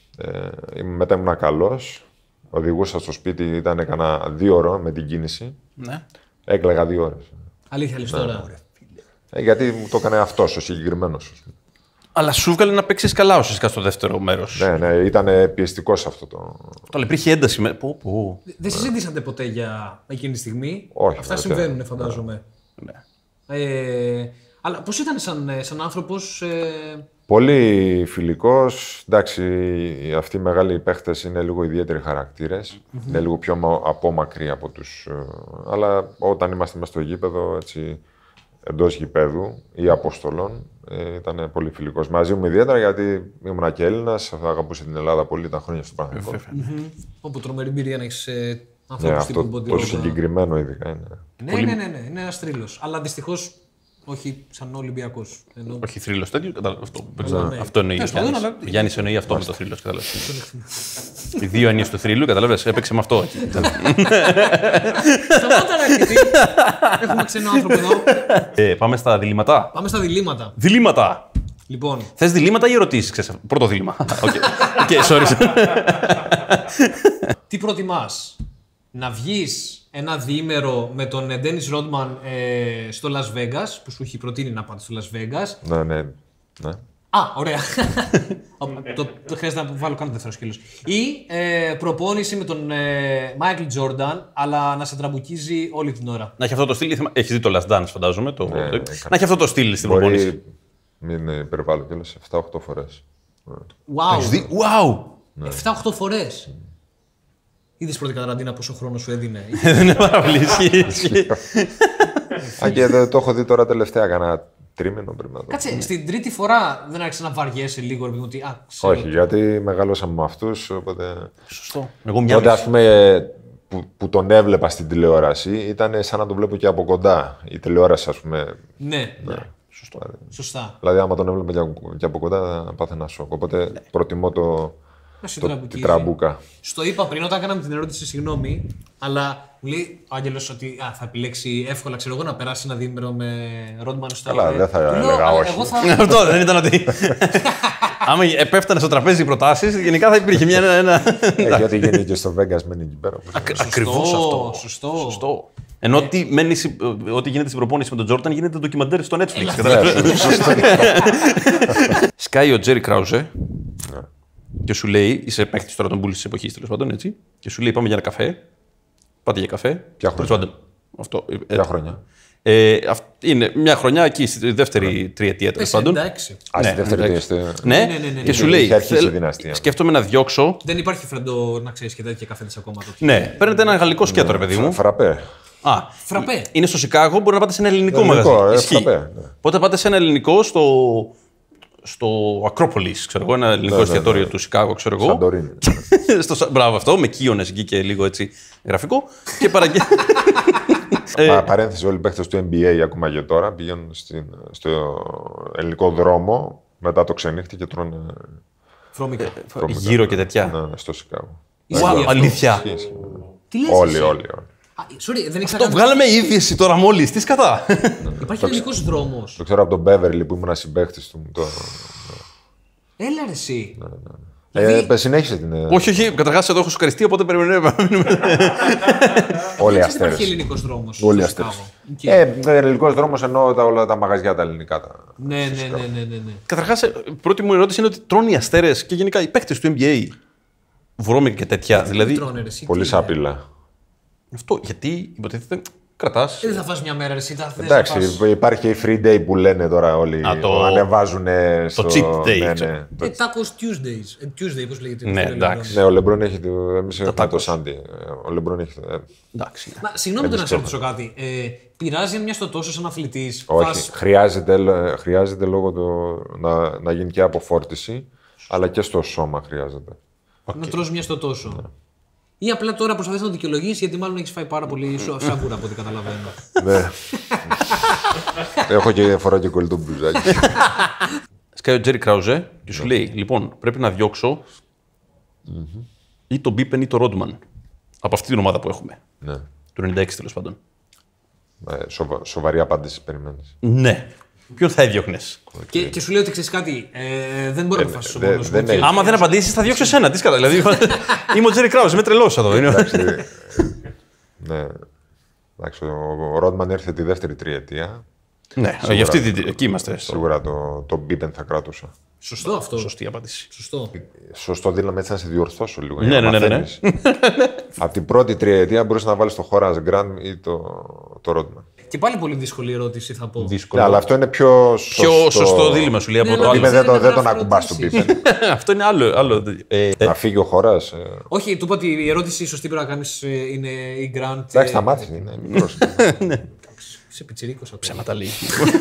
ε, μετά ήμουν καλός. Οδηγούσα στο σπίτι, ήταν κανένα δύο ώρες με την κίνηση. Ναι. Έκλαιγα δύο ώρες. Αλήθεια, λες τώρα. Ε, γιατί μου το έκανε αυτός ο συγκεκριμένος. Αλλά σου έβγαλε να παίξεις καλά ουσιαστικά στο δεύτερο μέρος. Ναι, ναι, ήταν πιεστικός αυτό το. Αλλά υπήρχε ένταση. Με... Πω, πω. Δεν συζητήσατε ποτέ για εκείνη τη στιγμή? Όχι. Αυτά συμβαίνουν, φαντάζομαι. Ναι. Ε, αλλά πώς ήταν σαν, σαν άνθρωπος? Ε... Πολύ φιλικός. Εντάξει, αυτοί οι μεγάλοι παίχτες είναι λίγο ιδιαίτεροι χαρακτήρες. Mm-hmm. Είναι λίγο πιο απόμακροι από τους. Αλλά όταν είμαστε μέσα στο γήπεδο, έτσι, εντός γηπέδου ή Απόστολων, ε, ήταν πολύ φιλικός. Μαζί μου ιδιαίτερα γιατί ήμουν και Έλληνας, αγαπούσε την Ελλάδα πολύ, ήταν χρόνια στο Παναθηναϊκό. Mm-hmm. Όπου τρομερή εμπειρία να έχεις ε, ανθρώπους ναι, τύπου Μποντιρόγκα. Το συγκεκριμένο ειδικά είναι. Ναι, πολύ... ναι, ναι, ναι, είναι ένας θρύλος. Αλλά δυστυχώς όχι σαν Ολυμπιακός. Ενώ... Όχι θρύλος τέτοιο, αυτό, ναι. αυτό εννοεί. Ο Γιάννης, αλλά... Γιάννης εννοεί αυτό με το θρύλος, κατάλαβες. Οι δύο έννοιες του θρύλου, κατάλαβες, έπαιξε με αυτό. Σταμάτα να έρχεται. Έχουμε ξένο άνθρωπο εδώ. Ε, πάμε στα διλήμματα. Πάμε στα διλήμματα. Διλήμματα. Λοιπόν. Θες διλήμματα ή ερωτήσεις, ξέρεις. Πρώτο δίλημμα. Οκ, sorry. Τι προτιμάς, να βγεις ένα διήμερο με τον Ντένις Ρόντμαν ε, στο Las Vegas, που σου έχει προτείνει να πάτε στο Las Vegas. Ναι, ναι. ναι. Α, ωραία. το, το χρειάζεται να βάλω κάνω δεύτερο σκύλος. Ή ε, προπόνηση με τον Μάικλ ε, Τζόρνταν, αλλά να σε τραμπουκίζει όλη την ώρα. Να έχει αυτό το στυλ. Έχεις δει το Last Dance, φαντάζομαι. Το... Ναι, ναι, να έχει αυτό το στυλ στην Μπορεί... προπόνηση. Μην υπερβάλλω κιόλας, επτά οχτώ φορές. Wow. Έχεις δει, wow! Ναι. επτά οχτώ φορές. Είδες πρώτη καταραντίνα πόσο χρόνο σου έδινε? Δεν είναι πάρα πολύ ισχύει. Αν και το έχω δει τώρα τελευταία, κανένα τρίμηνο πριν να το. Κάτσε, στην τρίτη φορά δεν άρχισε να βαριέσαι λίγο, επειδή ότι. Α, ξέρω. Όχι, γιατί μεγαλώσαμε με αυτούς, οπότε. Σωστό. Εγώ μια Τότε, ας πούμε, που, που τον έβλεπα στην τηλεόραση, ήταν σαν να τον βλέπω και από κοντά. Η τηλεόραση, ας πούμε. Ναι, ναι. Σωστό. Σωστά. Δηλαδή, άμα τον έβλεπα και από κοντά, θα πάθαινα σοκ. Οπότε ναι. προτιμώ το. Το, τη τραμπούκα. Στο είπα πριν όταν κάναμε την ερώτηση, συγγνώμη, αλλά μου λέει ο Άγγελος ότι α, θα επιλέξει εύκολα ξέρω εγώ, να περάσει ένα διήμερο με Ρόντμαν στο Καλά, δεν θα έλεγα όχι. Θα... Αυτό δεν ήταν ότι. Άμα επέφτανε στο τραπέζι οι προτάσεις, γενικά θα υπήρχε μια. Ένα... ε, γιατί γίνει και στο Vegas μένει εκεί πέρα. Ακριβώς αυτό. Σωστό. Σωστό. Ενώ ό,τι, ό,τι γίνεται στην προπόνηση με τον Τζόρνταν γίνεται ντοκιμαντέρ στο Netflix. Σκάει ο Τζέρι Κράουζε. Και σου λέει, είσαι παίκτης τώρα τον πούλης της εποχής τέλος πάντων, έτσι. Και σου λέει: πάμε για ένα καφέ. Πάτε για καφέ. Ποια χρόνια. Αυτό, Ποια ε, χρόνια. Ε, αυ, είναι μια χρονιά εκεί, στη δεύτερη τριετία τέλος πάντων. Εντάξει. Α, στη δεύτερη τριετία. Ναι, και σου λέει: σκέφτομαι να διώξω. Δεν υπάρχει φρέντο να ξέρεις και τέτοια καφέδες ακόμα. Ναι, παίρνετε ένα γαλλικό σκέτο, ρε παιδί μου. Φραπέ. Α, φραπέ. Είναι στο Σικάγο, μπορεί να πάτε σε ένα ελληνικό μαγαζί. Οπότε πάτε σε ένα ελληνικό στο. στο Ακρόπολης, ξέρω εγώ, ένα ελληνικό ναι, εστιατόριο ναι, ναι. του Σικάγο, ξέρω εγώ. Σαντορίνη. στο, μπράβο αυτό, με κύονες εκεί και λίγο έτσι γραφικό. Και παραγγε... ε, Παρένθεση, όλοι οι παίκτες του N B A ακόμα και τώρα πηγαίνουν στην, στο ελληνικό δρόμο μετά το ξενύχτη και τρώνε Βρώμικα. Γύρω και τέτοια. Ναι, ναι, στο Σικάγο. Wow, αλήθεια. Τι λες Όλοι, εσύ? όλοι, όλοι. Α, sorry, δεν Το βγάλαμε είδηση τώρα μόλις. Τι σκατά. Υπάρχει ελληνικός δρόμος. Το ξέρω από τον Beverly που ήμουν συμπαίχτης του. Το... Έλα ρε εσύ. Ε, ε, συνέχισε την. ε, Όχι, όχι. Καταρχάς εδώ έχω σοκαριστεί, οπότε περιμένουμε. Όλοι οι Δεν αστέρες. υπάρχει ελληνικός δρόμος. Όλοι οι στο αστέρες. Σικάγο. Οκ. Ε, ελληνικός δρόμος εννοώ τα, όλα τα μαγαζιά τα ελληνικά. Τα... Ναι, ναι, ναι, ναι, ναι, ναι. Καταρχάς, η πρώτη μου ερώτηση είναι ότι τρώνε οι αστέρες και γενικά οι παίκτες του N B A. Βρώμικα και τέτοια. Δηλαδή. Τρώνε, ρε εσύ, Πολύ τι είναι? σάπιλα. Αυτό γιατί υποτίθεται κρατάς. Ε, Δεν θα φας μια μέρα, ρε εσύ. θα- δεν Εντάξει, θα φας. υπάρχει και η free day που λένε τώρα όλοι. Α, το- Ανεβάζουν στο. cheat day, Ναι, ξέρω. ναι. Ε, Tacos Tuesdays. Ε, Tuesday, πώς λέγεται. Ναι, το λέει, εντάξει. Ναι, ο Λεμπρόν έχει. το- Εμείς έχουμε το tacos. Sunday. Ο Λεμπρόν έχει. το- ε, Εντάξει. Μα, συγγνώμη το να Εμείς σε το ρωτήσω κάτι. Ε, πειράζει μια στο τόσο σαν αθλητής. Όχι. Φας- Χρειάζεται, ε, χρειάζεται λόγω το, να, να γίνει και αποφόρτιση, αλλά και στο σώμα χρειάζεται. να τρως μια στο τόσο. Ναι. Ή απλά τώρα προσπαθείς να το δικαιολογήσεις γιατί μάλλον έχεις φάει πάρα πολύ σου- σαμπούρα από ό,τι καταλαβαίνω. Ναι. Έχω και φορά και κολλητό μπλουζάκι. Σκάει ο Τζέρι Κράουζε και σου λέει: Λοιπόν, πρέπει να διώξω ή τον Μπίπεν ή τον Ρόντμαν από αυτή την ομάδα που έχουμε. Ναι. Του ενενήντα έξι τέλος πάντων. Ε, σοβα, σοβαρή απάντηση περιμένεις. Ναι. Ποιον θα έδιωχνες. και, και σου λέει ότι ξέρεις κάτι, ε, δεν μπορεί να αποφασίσω δε- μόνος μου. δεν Και- έχει. Άμα δεν απαντήσεις, θα διώξω εσένα. Τι σκατά. Δηλαδή, είμαι ο Τζέρι Κράουζε, είμαι τρελός εδώ. Είναι- Εντάξει, ε, ναι. Εντάξει, ο, ο Ρόντμαν ήρθε τη δεύτερη τριετία. Ναι, για αυτή την. Εκεί είμαστε. στο- Σίγουρα το, το Μπίπεν θα κρατούσα. Σωστό αυτό. Σωστή απάντηση. Σωστό. Σωστό δίλαμε έτσι να σε διορθώσω λίγο. Ναι, ναι, ναι, ναι, ναι. Από την πρώτη τριετία μπορείς να βάλεις το Χόρας Γκραντ ή το, το Ρόντμαν. Και πάλι πολύ δύσκολη ερώτηση θα πω. Δύσκολο. Ναι, αλλά αυτό είναι πιο σωστό. Πιο σωστό δίλημα σου λέει από Ναι, το ναι, άλλο. Είμαι, ναι. δεν, το, δεν τον γράφει ακουμπάς τον ερωτήσεις. Μπίπεν. Αυτό είναι άλλο. άλλο. Ε, ε, Να φύγει ο Χόρας. ε, Όχι, του είπα ότι η ερώτηση σωστή πρέπει να κάνεις ε, είναι η Grant. Εντάξει, θα μάθει. Είναι μικρός. Σε πιτσιρίκος ακόμα. Ψέματα λέει.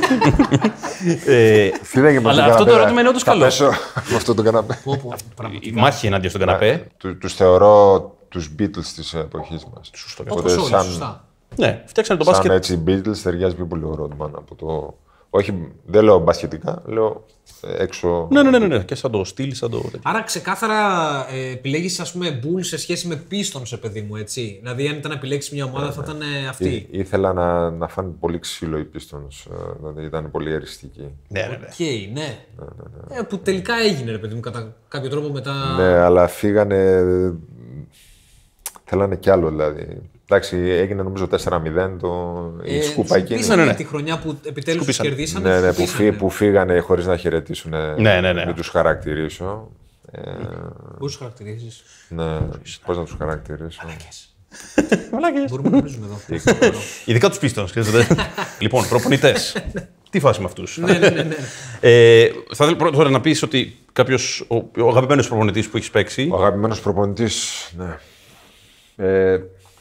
Ε, Φίλε, και με Αλλά τον αυτό το καναπέ, ερώτημα είναι όντως θα καλό. πέσω με αυτό τον καναπέ. Πω, πω, Η πραγματικά. μάχη ενάντια στον καναπέ. Του, τους θεωρώ τους Beatles της εποχής μας. Σωστό. Όπως όλοι, σαν- σωστά. Ναι, φτιάξανε το Σαν μπάσκετ. έτσι οι Beatles ταιριάζει πιο πολύ ο Ρόντμαν από το... Όχι, δεν λέω μπασκετικά, λέω ε, έξω... Ναι, ναι, ναι, ναι, ναι. Και σαν το στυλ, σαν το. Άρα ξεκάθαρα ε, επιλέγεις ας πούμε Bulls σε σχέση με Pistons, σε παιδί μου, έτσι. Δηλαδή αν ήταν να επιλέξεις μια ομάδα θα ήταν ε, αυτή. Ή- Ήθελα να, να φάνε πολύ ξύλο οι Pistons, ε, δηλαδή ήταν πολύ εριστικοί. Ναι, ναι, ναι. Οκ, ναι. Ε, που τελικά έγινε ρε παιδί μου κατά κάποιο τρόπο μετά. Ναι, αλλά φύγανε... ε, Θέλανε κι άλλο δηλαδή. Εντάξει, έγινε νομίζω τέσσερα μηδέν το... η Ε, σκούπα τους εκείνη. χτίσανε Ναι, ναι. τη χρονιά που επιτέλους τους Σκουπίσανε. κερδίσανε. Ναι, ναι, τους που, χτίσανε. φύ, που φύγανε χωρίς να χαιρετήσουν. Ναι, ναι, ναι. Μην τους χαρακτηρίσω. Ε, Πώς τους χαρακτηρίζεις. ναι, πώς να τους χαρακτηρίσω. Μπορούμε να γνωρίζουμε εδώ. Ειδικά του πίστων. Λοιπόν, προπονητέ. Τι φάση με αυτού. Ναι, ναι, ναι, ναι. Ε, θα ήθελα πρώτα τώρα να πει ότι κάποιο. Ο, ο αγαπημένο προπονητή που έχει παίξει. Ο αγαπημένος προπονητής, ναι. Ε,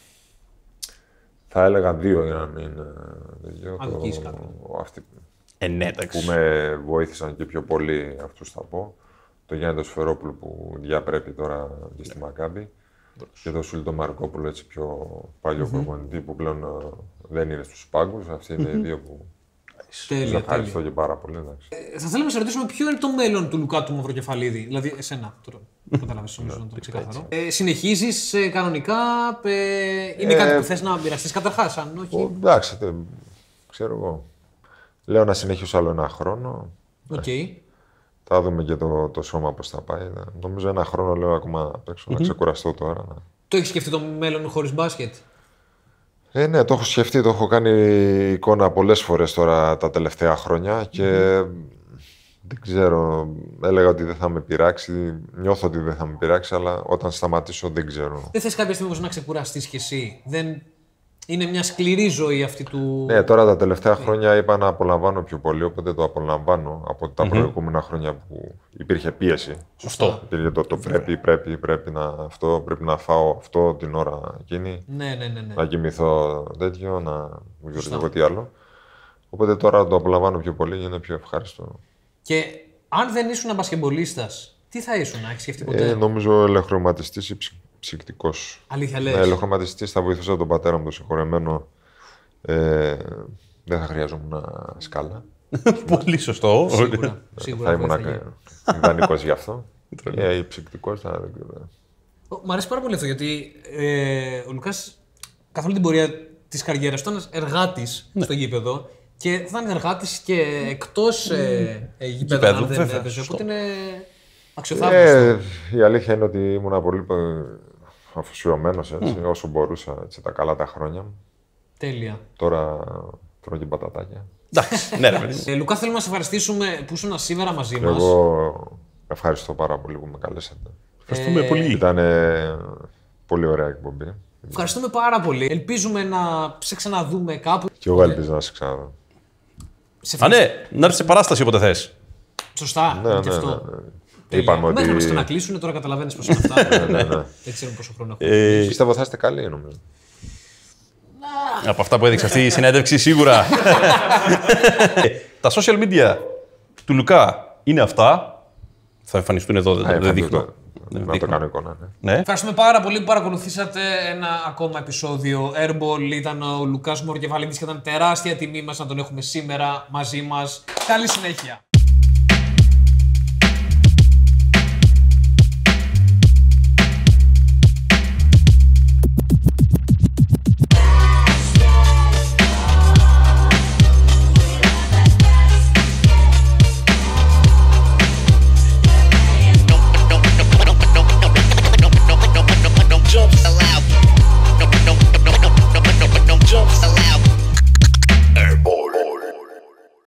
θα έλεγα δύο για να μην... ε, δύο, Αν το- βγεις κάποιον. ο- αυτοί Ε, ναι, εντάξει. που με βοήθησαν και πιο πολύ, αυτούς θα πω. Το Γιάννη Σφερόπουλο που διαπρέπει τώρα και στη Μακάμπη. Και το Σούλη τον Μαρκόπουλο, έτσι πιο παλιό προπονητή που πλέον ε, δεν είναι στους πάγκους. Αυτοί είναι οι δύο που τους Τέλεια, ευχαριστώ τέλεια. και πάρα πολύ. εντάξει. Ε, Θα θέλαμε να σε ρωτήσουμε ποιο είναι το μέλλον του Λουκά του Μαυροκεφαλίδη. Δηλαδή, εσένα τώρα. Κατάλαβες, νομίζω να το ξεκάθαρο. Ε, συνεχίζεις ε, κανονικά. Ε, είναι κάτι που θες να μοιραστείς καταρχάς, αν όχι. Ο, εντάξει, τε- ξέρω εγώ. Λέω να συνεχίσω άλλο ένα χρόνο. Οκ. Θα δούμε και το, το σώμα πώς θα πάει. Νομίζω ένα χρόνο λέω ακόμα να παίξω, να ξεκουραστώ τώρα. να- Το έχεις σκεφτεί το μέλλον χωρίς μπάσκετ. Ε, ναι, το έχω σκεφτεί, το έχω κάνει εικόνα πολλές φορές τώρα τα τελευταία χρόνια και δεν ξέρω, έλεγα ότι δεν θα με πειράξει, νιώθω ότι δεν θα με πειράξει, αλλά όταν σταματήσω δεν ξέρω. Δεν θες κάποια στιγμή όμως να ξεκουραστείς κι εσύ. Δεν... Είναι μια σκληρή ζωή αυτή του. Ναι, τώρα τα τελευταία χρόνια είπα να απολαμβάνω πιο πολύ, οπότε το απολαμβάνω από τα προηγούμενα χρόνια που υπήρχε πίεση. Αυτό. Υπήρχε το, το πρέπει, πρέπει, πρέπει να αυτό, πρέπει να φάω αυτό την ώρα εκείνη, Ναι, ναι, ναι. ναι. να κοιμηθώ τέτοιο, να μην ξέρω εγώ τι άλλο. Οπότε τώρα το απολαμβάνω πιο πολύ και είναι πιο ευχάριστο. Και αν δεν ήσουν μπασκεμπολίστας, τι θα ήσουν, έχεις σκεφτεί ποτέ. Ε, νομίζω ελεκτροματιστής ή ψ, ψυκτικός. Αλήθεια λες. Ναι, ελεκτροματιστής θα βοηθούσα τον πατέρα μου, τον συγχωρεμένο. Ε, δεν θα χρειαζόμουν σκάλα. Πολύ σωστό. Σίγουρα. Σίγουρα θα ήμουν βοήθαγε. ιδανικός γι' αυτό. Ε, η ψυκτικότητα δεν ξέρω. Μ' αρέσει πάρα πολύ αυτό γιατί ε, ο Λουκάς καθ' όλη την πορεία της καριέρας ήταν εργάτης Ναι. στο γήπεδο και θα ήταν εργάτης και εκτός ε, ε, γήπεδου Γηπέδου, αν δεν βέβαια, έπαιζε. σωστό. Οπότε είναι αξιοθαύμαστο. Ε, η αλήθεια είναι ότι ήμουν πολύ αφοσιωμένος έτσι, όσο μπορούσα έτσι, τα καλά τα χρόνια μου. Τέλεια. Τώρα τρώω και μπατατάκια. Εντάξει, ναι, ρε παιδί μου. Ε, Λουκά, θέλουμε να σε ευχαριστήσουμε που ήσουν σήμερα μαζί μας. Εγώ ευχαριστώ πάρα πολύ που με καλέσατε. Ευχαριστούμε πολύ. Ήταν πολύ ωραία εκπομπή. Ευχαριστούμε πάρα πολύ. Ελπίζουμε να σε ξαναδούμε κάπου. Και εγώ ελπίζω να σε ξαναδώ. Σε Α, ναι, να έρθει σε παράσταση όποτε θες. Σωστά, Ναι, είναι ναι, και ναι, αυτό. ναι. Τέλεια. Είπαμε ότι. Μέχρι να μας ξανακλείσουν, τώρα καταλαβαίνεις πώς είναι αυτά. Ναι, ναι. Δεν ξέρουμε πόσο χρόνο Ε, έχουμε. Πιστεύω θα είστε καλοί, νομίζω. Από αυτά που έδειξε αυτή η συνέντευξη, σίγουρα. Ε, Τα social media του Λουκά είναι αυτά. Θα εμφανιστούν εδώ, δεν, Ε, δεν θα δείχνω. το- Δεν Να το δείχνω. κάνω εικόνα. Ναι. Ναι. Ευχαριστούμε πάρα πολύ που παρακολουθήσατε ένα ακόμα επεισόδιο Airball. Ήταν ο Λουκάς Μοργεβαλίδης και ήταν τεράστια τιμή μας να τον έχουμε σήμερα μαζί μας. Καλή συνέχεια. Jumps allowed. No, no, no, no, no, no, no, no, jumps allowed.